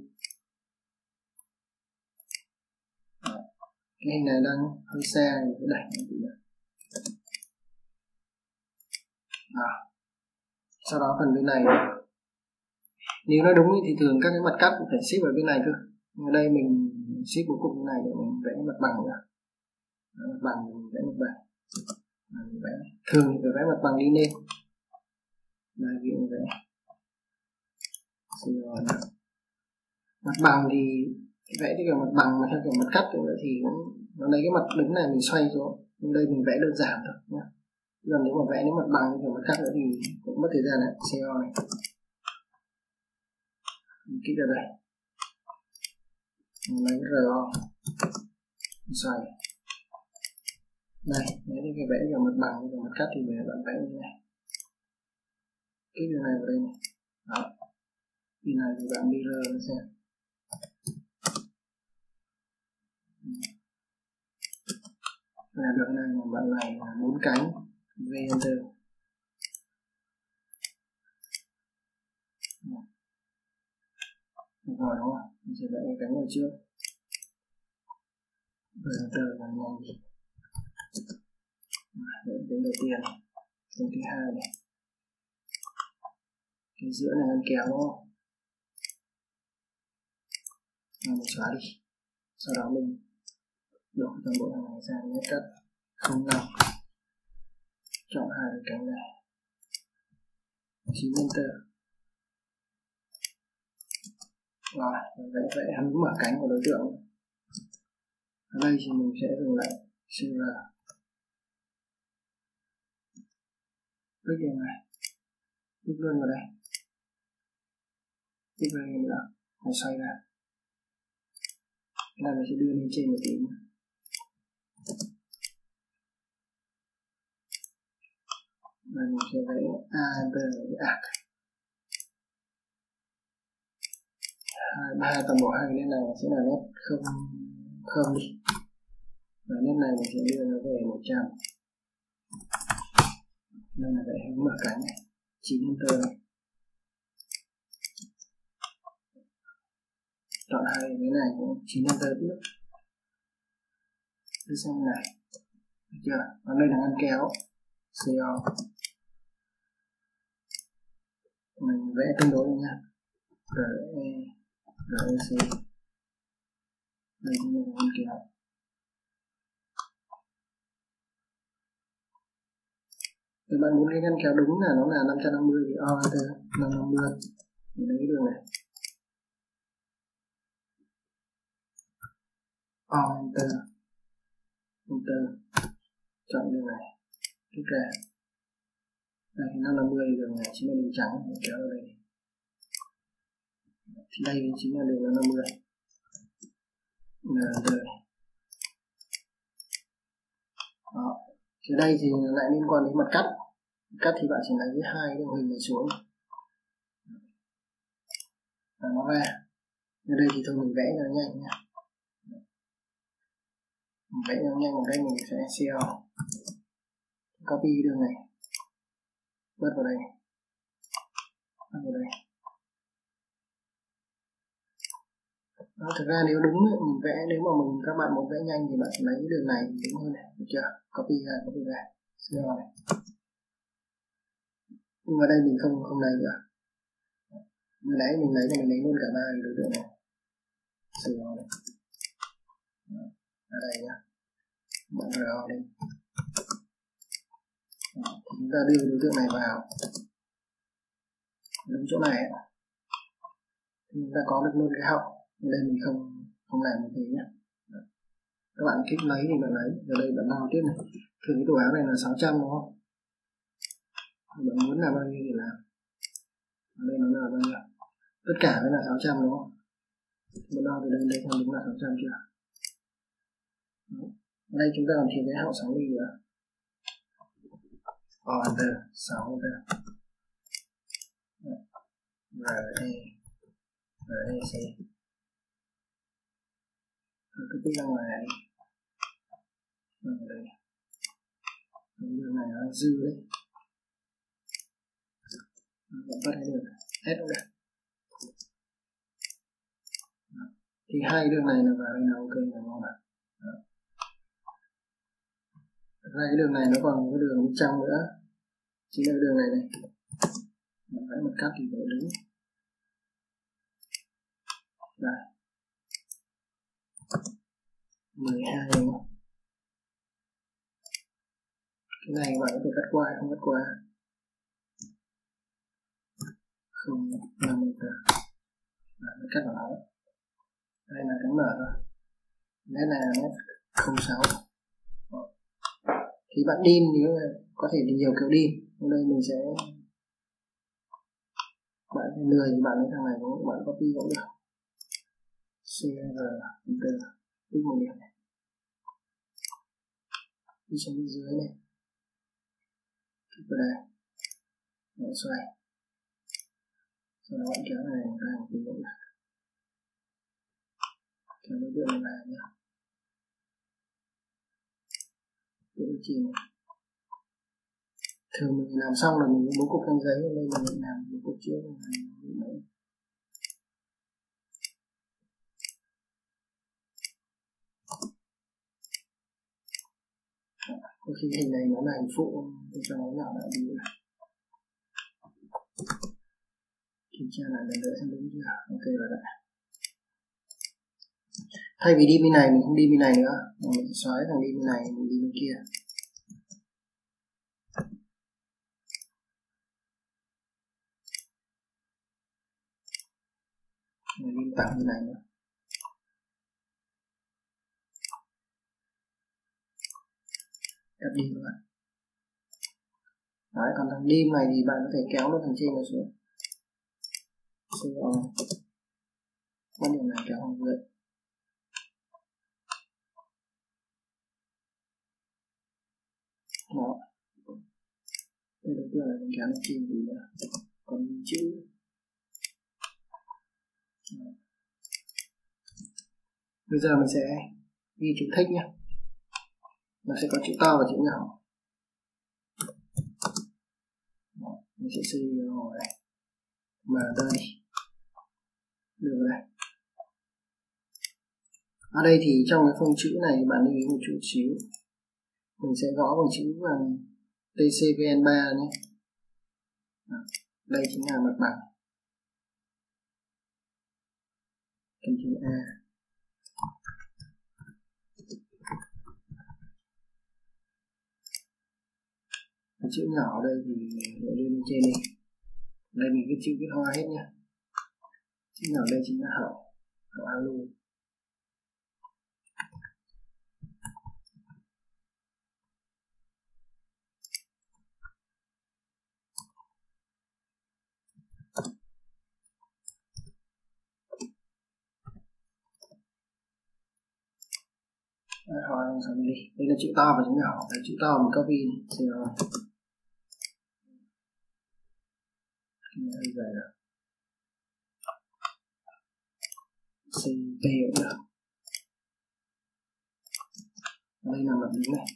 Đấy. Cái hình này đang hơi xa, mình sẽ đẩy một tí nữa. Đó. Sau đó phần bên này nếu nó đúng thì thường các cái mặt cắt phải ship ở bên này cơ. Ở đây mình ship một cụm này để mình vẽ mặt bằng nữa. Mặt bằng mình vẽ mặt bằng. Mình vẽ. Thường thì phải vẽ mặt bằng đi lên. Đây ví dụ vẽ. Mặt bằng thì vẽ cái kiểu mặt bằng mà theo kiểu mặt cắt nữa thì nó lấy cái mặt đứng này mình xoay xuống. Nhưng đây mình vẽ đơn giản thôi nhé. Còn nếu mà vẽ đến mặt bằng kiểu mặt cắt nữa thì cũng mất thời gian này. xê o này. Mình kích ra đây. Mình lấy rờ o. Mình xoay. Đây, nếu như cái vẽ kiểu mặt bằng kiểu mặt cắt thì mình bạn vẽ như này. Kích điều này vào đây này. Đó. Điều này thì bạn mirror nó xem. Là được này mà bạn này là bốn cánh. V enter. Được rồi đúng không? Mình sẽ vẽ cái cánh này trước. V enter là nhanh đi. Vẽ cánh đầu tiên này. Cánh thứ hai này. Cái giữa này ngăn kéo đúng không? Rồi mình xóa đi. Sau đó mình đổ toàn bộ hàng này sang nét cắt không năm. Chọn hai cái cánh này. chín enter. Rồi, vẽ vẽ hướng mở cánh của đối tượng. Ở đây thì mình sẽ dừng lại xê rờ. Click đây này. Click luôn vào đây. Click vào đây nữa. Mình xoay ra. Cái này mình sẽ đưa lên trên một tí. Và mình sẽ vẽ A, B, A. Hai, toàn bộ hai cái nét này sẽ là nét không không đi. Và nét này mình sẽ đưa nó về một trăm. Đây là vẽ hướng mở cánh này. chín enter này. Chọn hai cái này cũng chín enter tiếp. Đi sang này. Được chưa? Còn đây là ngăn kéo. xê o. Mình vẽ tương đối nha. rờ e, rờ e xê. Đây cũng là ngăn kéo. Nếu bạn muốn cái ngăn kéo đúng là nó là năm trăm năm mươi thì o enter năm trăm năm mươi. Mình lấy cái đường này. O enter. Enter. Chọn đường này. Kích ra. Đây năm trăm năm mươi đường này chính là đường trắng, mình kéo vào đây. Thì đây chính là đường năm trăm năm mươi. N đây. Đó. Thì đây thì lại liên quan đến mặt cắt. Cắt thì bạn chỉ lấy cái hai đường hình này xuống. Và nó ra. Ở đây thì thôi mình vẽ cho nó nhanh nha. Mình vẽ cho nó nhanh một cái mình sẽ xê o. Copy đường này. Bớt vào đây. Bớt vào đây. Đó, thực ra nếu đúng mình vẽ, nếu mà mình các bạn muốn vẽ nhanh thì bạn sẽ lấy cái đường này đúng hơn này, được chưa? Copy ra, copy ra, xê o này. Nhưng mà đây mình không không lấy nữa. Vừa nãy mình lấy thì mình lấy luôn cả ba đối tượng này. xê o này. Đó, ở đây nhá. Bạn rờ o đi. Đó, chúng ta đưa đối tượng này vào đúng chỗ này. Thì chúng ta có được luôn cái hậu. Ở đây mình không không làm như thế nhé. Các bạn kích lấy thì bạn lấy. Ở đây bạn nào tiếp này. Thường cái tủ áo này là sáu trăm đúng không? Bạn muốn làm bao nhiêu thì làm. Ở đây nó là bao nhiêu? Tất cả đây là sáu trăm đúng không? Bạn đo từ đây đây xem đúng là sáu trăm chưa? Đó. Ở đây chúng ta còn thiếu cái hậu sáu ly nữa. O enter sáu enter. R E R E C. Rồi cứ tích ra ngoài này. Rồi đây. Cái đường này nó dư đấy. Vẫn bắt cái đường này. Hết cũng được. Thì hai đường này là vào đây là ok rồi không ạ? Ra cái đường này nó còn cái đường bên trong nữa, chính là cái đường này này. Bạn vẽ mặt cắt thì vẽ đứng đây mười hai đúng không? Cái này bạn có thể cắt qua hay không cắt qua, không năm mươi tờ bạn cắt vào đó. Đây là cánh mở thôi, nét này là nét không sáu. Thì bạn dim thì có thể đi nhiều kiểu dim. Hôm nay mình sẽ bạn lười thì bạn lấy thằng này cũng bạn copy cũng được. xê rờ enter tích một điểm này, đi xuống bên dưới này, kích vào đây, để xoay, sau đó bạn kéo này ra một tí cũng được, kéo đối tượng này vào nhé, tự chỉ này. Thường mình làm xong rồi mình bố cục trang giấy, đây mình làm bố cục trước này. Có khi hình này nó là hình phụ tôi cho nó nhỏ lại đi nữa. Kiểm tra lại lần nữa xem đúng chưa. Ok rồi đấy. Thay vì đi bên này mình không đi bên này nữa, mình sẽ xoáy thằng đi bên này, mình đi bên kia. Mình đi tặng bên này nữa. Cắt đi các bạn. Đấy, còn thằng dim này thì bạn có thể kéo nó thằng trên nó xuống. Xoay on. Quan điểm này kéo hàng dưới. Đó. Đây đầu tiên là mình kéo nó trên thì nữa. Còn chữ. Đó. Bây giờ mình sẽ ghi chữ thích nhé. Nó sẽ có chữ to và chữ nhỏ. Đó. Mình sẽ xây rồi này. Mở đây. Đưa vào đây. Ở đây thì trong cái phông chữ này bạn lưu ý một chút xíu. Mình sẽ gõ bằng chữ bằng tê xê vê en ba nhé. Đó. Đây chính là mặt bằng. Cần chữ A. Cái chữ nhỏ ở đây thì để đưa lên trên đi. Đây mình viết chữ viết hoa hết nhé. Chữ nhỏ đây chính là hậu, hậu alu. Hỏi xong đi. Đây là chữ to và chữ nhỏ. Đây chữ to mình copy đi. Thì rồi. Cái này hơi dài rồi. xê tê cũng được. Đây là mặt đứng này.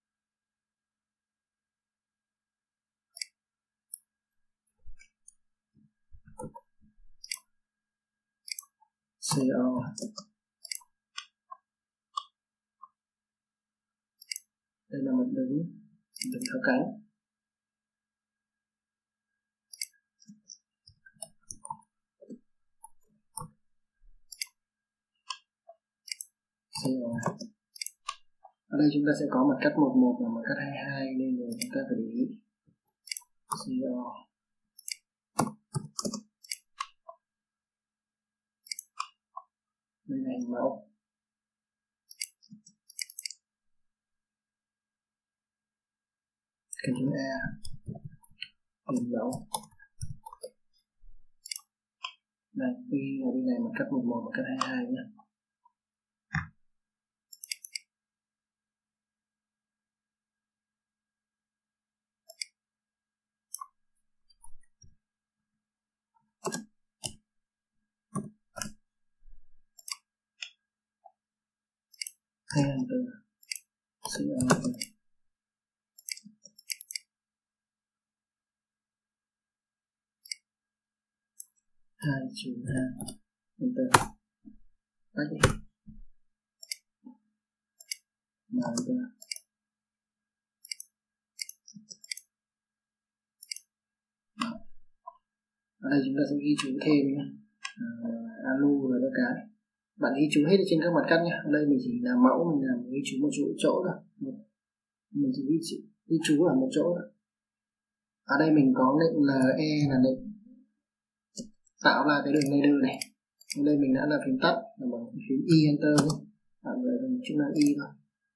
xê o. Đây là mặt đứng, đứng theo cánh. xê o. Ở đây chúng ta sẽ có mặt cắt một một và mặt cắt hai hai nên là chúng ta phải để ý. xê o. Đây là hình mẫu. Cần chữ A. Hình mẫu. Đây, khi ở bên này mặt cắt một một, mặt cắt hai hai nhé. Hai enter. xê o. Hai trừ hai. Enter. Tách đi. Mà enter. Ở đây chúng ta sẽ ghi chú thêm nhé, à, alu rồi các cái. Bạn ghi chú hết trên các mặt cắt nhé. Ở đây mình chỉ làm mẫu, mình làm ghi chú một chỗ, chỗ thôi. Mình chỉ ghi, ghi chú ở một chỗ thôi. Ở đây mình có lệnh le là lệnh tạo ra cái đường ladder này. Ở đây mình đã là phím tắt là bằng phím y enter thôi. Bạn về bằng chức năng y thôi.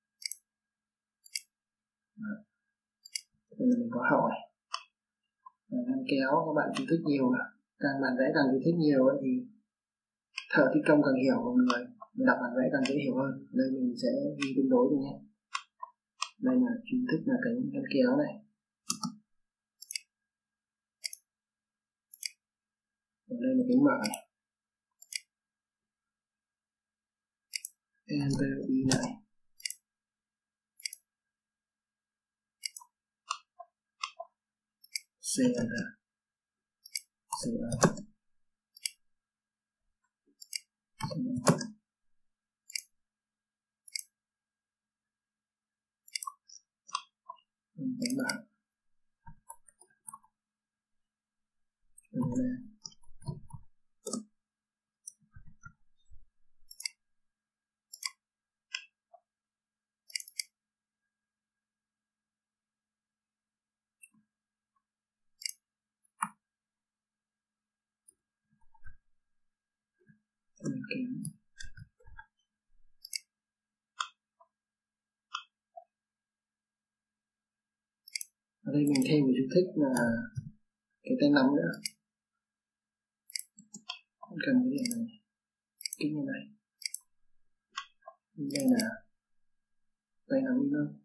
Đây là mình có hậu này. Ngăn kéo các bạn chú thích nhiều là càng bản vẽ càng chú thích nhiều ấy, thì thợ thi công càng hiểu mọi người, mình đọc bản vẽ càng dễ hiểu hơn. Đây mình sẽ ghi tương đối thôi nhé. Đây là chú thích là cái ngăn kéo này. Và đây là cái mở này. Enter y này. C enter. C enter. Cái mở. Đây. Okay. Ở đây mình thêm một chú thích là cái tay nắm nữa. Cần cái điểm này, kích như này. Đây là tay nắm đi đâu.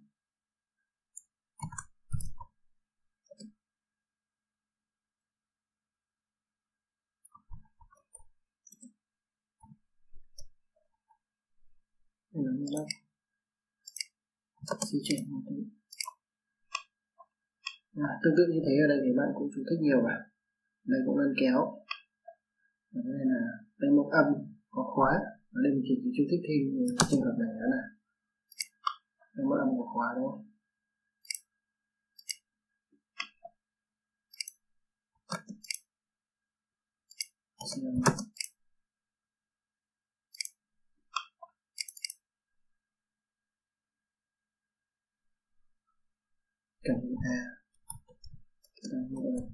Đây là như đâu. Di chuyển một tí. À, tương tự như thế ở đây thì bạn cũng chú thích nhiều vào. Đây cũng ngăn kéo. Ở đây là tay móc âm có khóa. Ở đây mình chỉ chú thích thêm trường hợp này đó là tay móc âm có khóa đúng không? Xem. Cần A. Tay móc âm.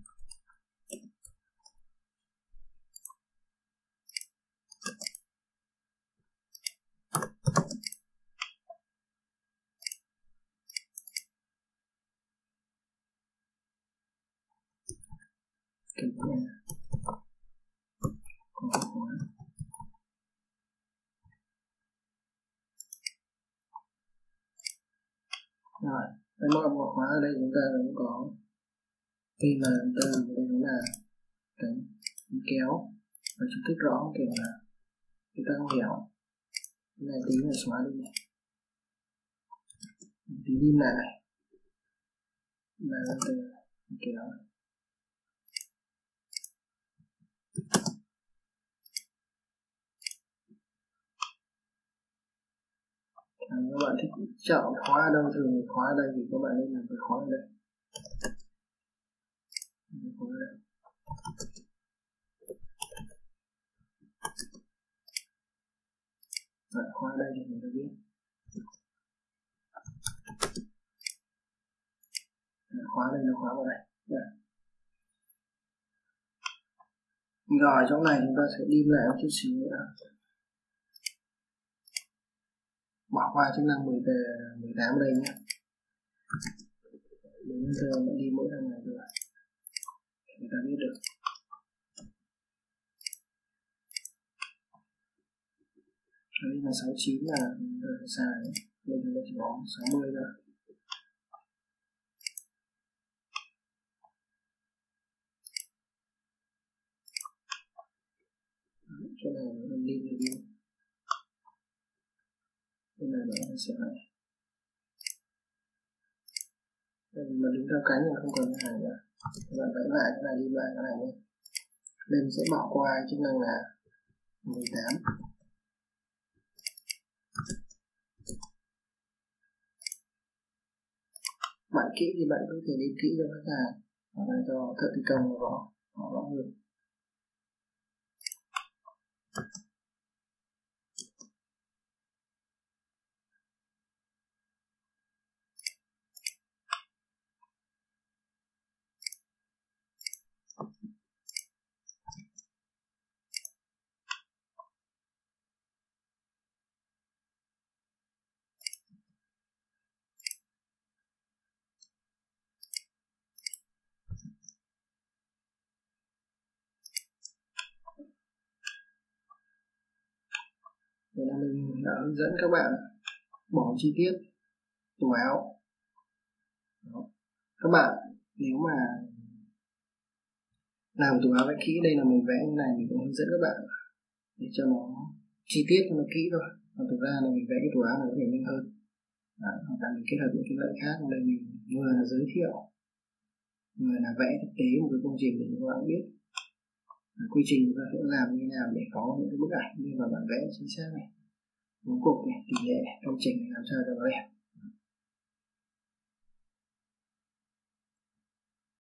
Cần A. Có khóa. Rồi, tay móc âm có khóa ở đây chúng ta cũng có khi mà enter đây cũng là cái kéo và chú thích rõ kiểu là người ta không hiểu. Cái này tí là xóa đi này. Tí ghim lại này. Là từ kéo. À, các bạn thích chọn khóa ở đâu, thường khóa ở đây thì các bạn nên làm cái khóa ở đây. Khóa ở đây. Rồi, khóa ở đây thì mình đã biết. Khóa đây nó khóa vào đây. Yeah. Rồi chỗ này chúng ta sẽ dim lại một chút xíu nữa. Bỏ qua chức năng mười tám đây nhé. Đến giờ mà đi mỗi thằng này rồi người ta biết được. Đây là sáu mươi chín là xài, đây chúng ta chỉ có sáu mươi thôi. Chỗ này nó đi đi đi. Cái này nó sẽ này. Đây mà đứng theo cánh thì không còn cái hàng nữa. Các bạn vẽ lại cái này, đi lại cái này nhé. Đây mình sẽ bỏ qua chức năng là mười tám. Bạn kỹ thì bạn có thể đi kỹ cho khách hàng hoặc là cho thợ thi công của họ họ rõ hơn. Vậy là mình đã hướng dẫn các bạn bỏ chi tiết tủ áo. Đó. Các bạn nếu mà làm tủ áo vẽ kỹ, đây là mình vẽ như này, mình cũng hướng dẫn các bạn để cho nó chi tiết cho nó kỹ thôi. Còn thực ra là mình vẽ cái tủ áo này có thể nhanh hơn. Đó, hoặc là mình kết hợp những cái lợi khác. Đây mình vừa là giới thiệu, vừa là vẽ thực tế một cái công trình để các bạn biết quy trình chúng ta sẽ làm như thế nào để có những cái bức ảnh như mà bạn vẽ chính xác này, bố cục này, tỷ lệ này, công trình này làm sao cho nó đẹp.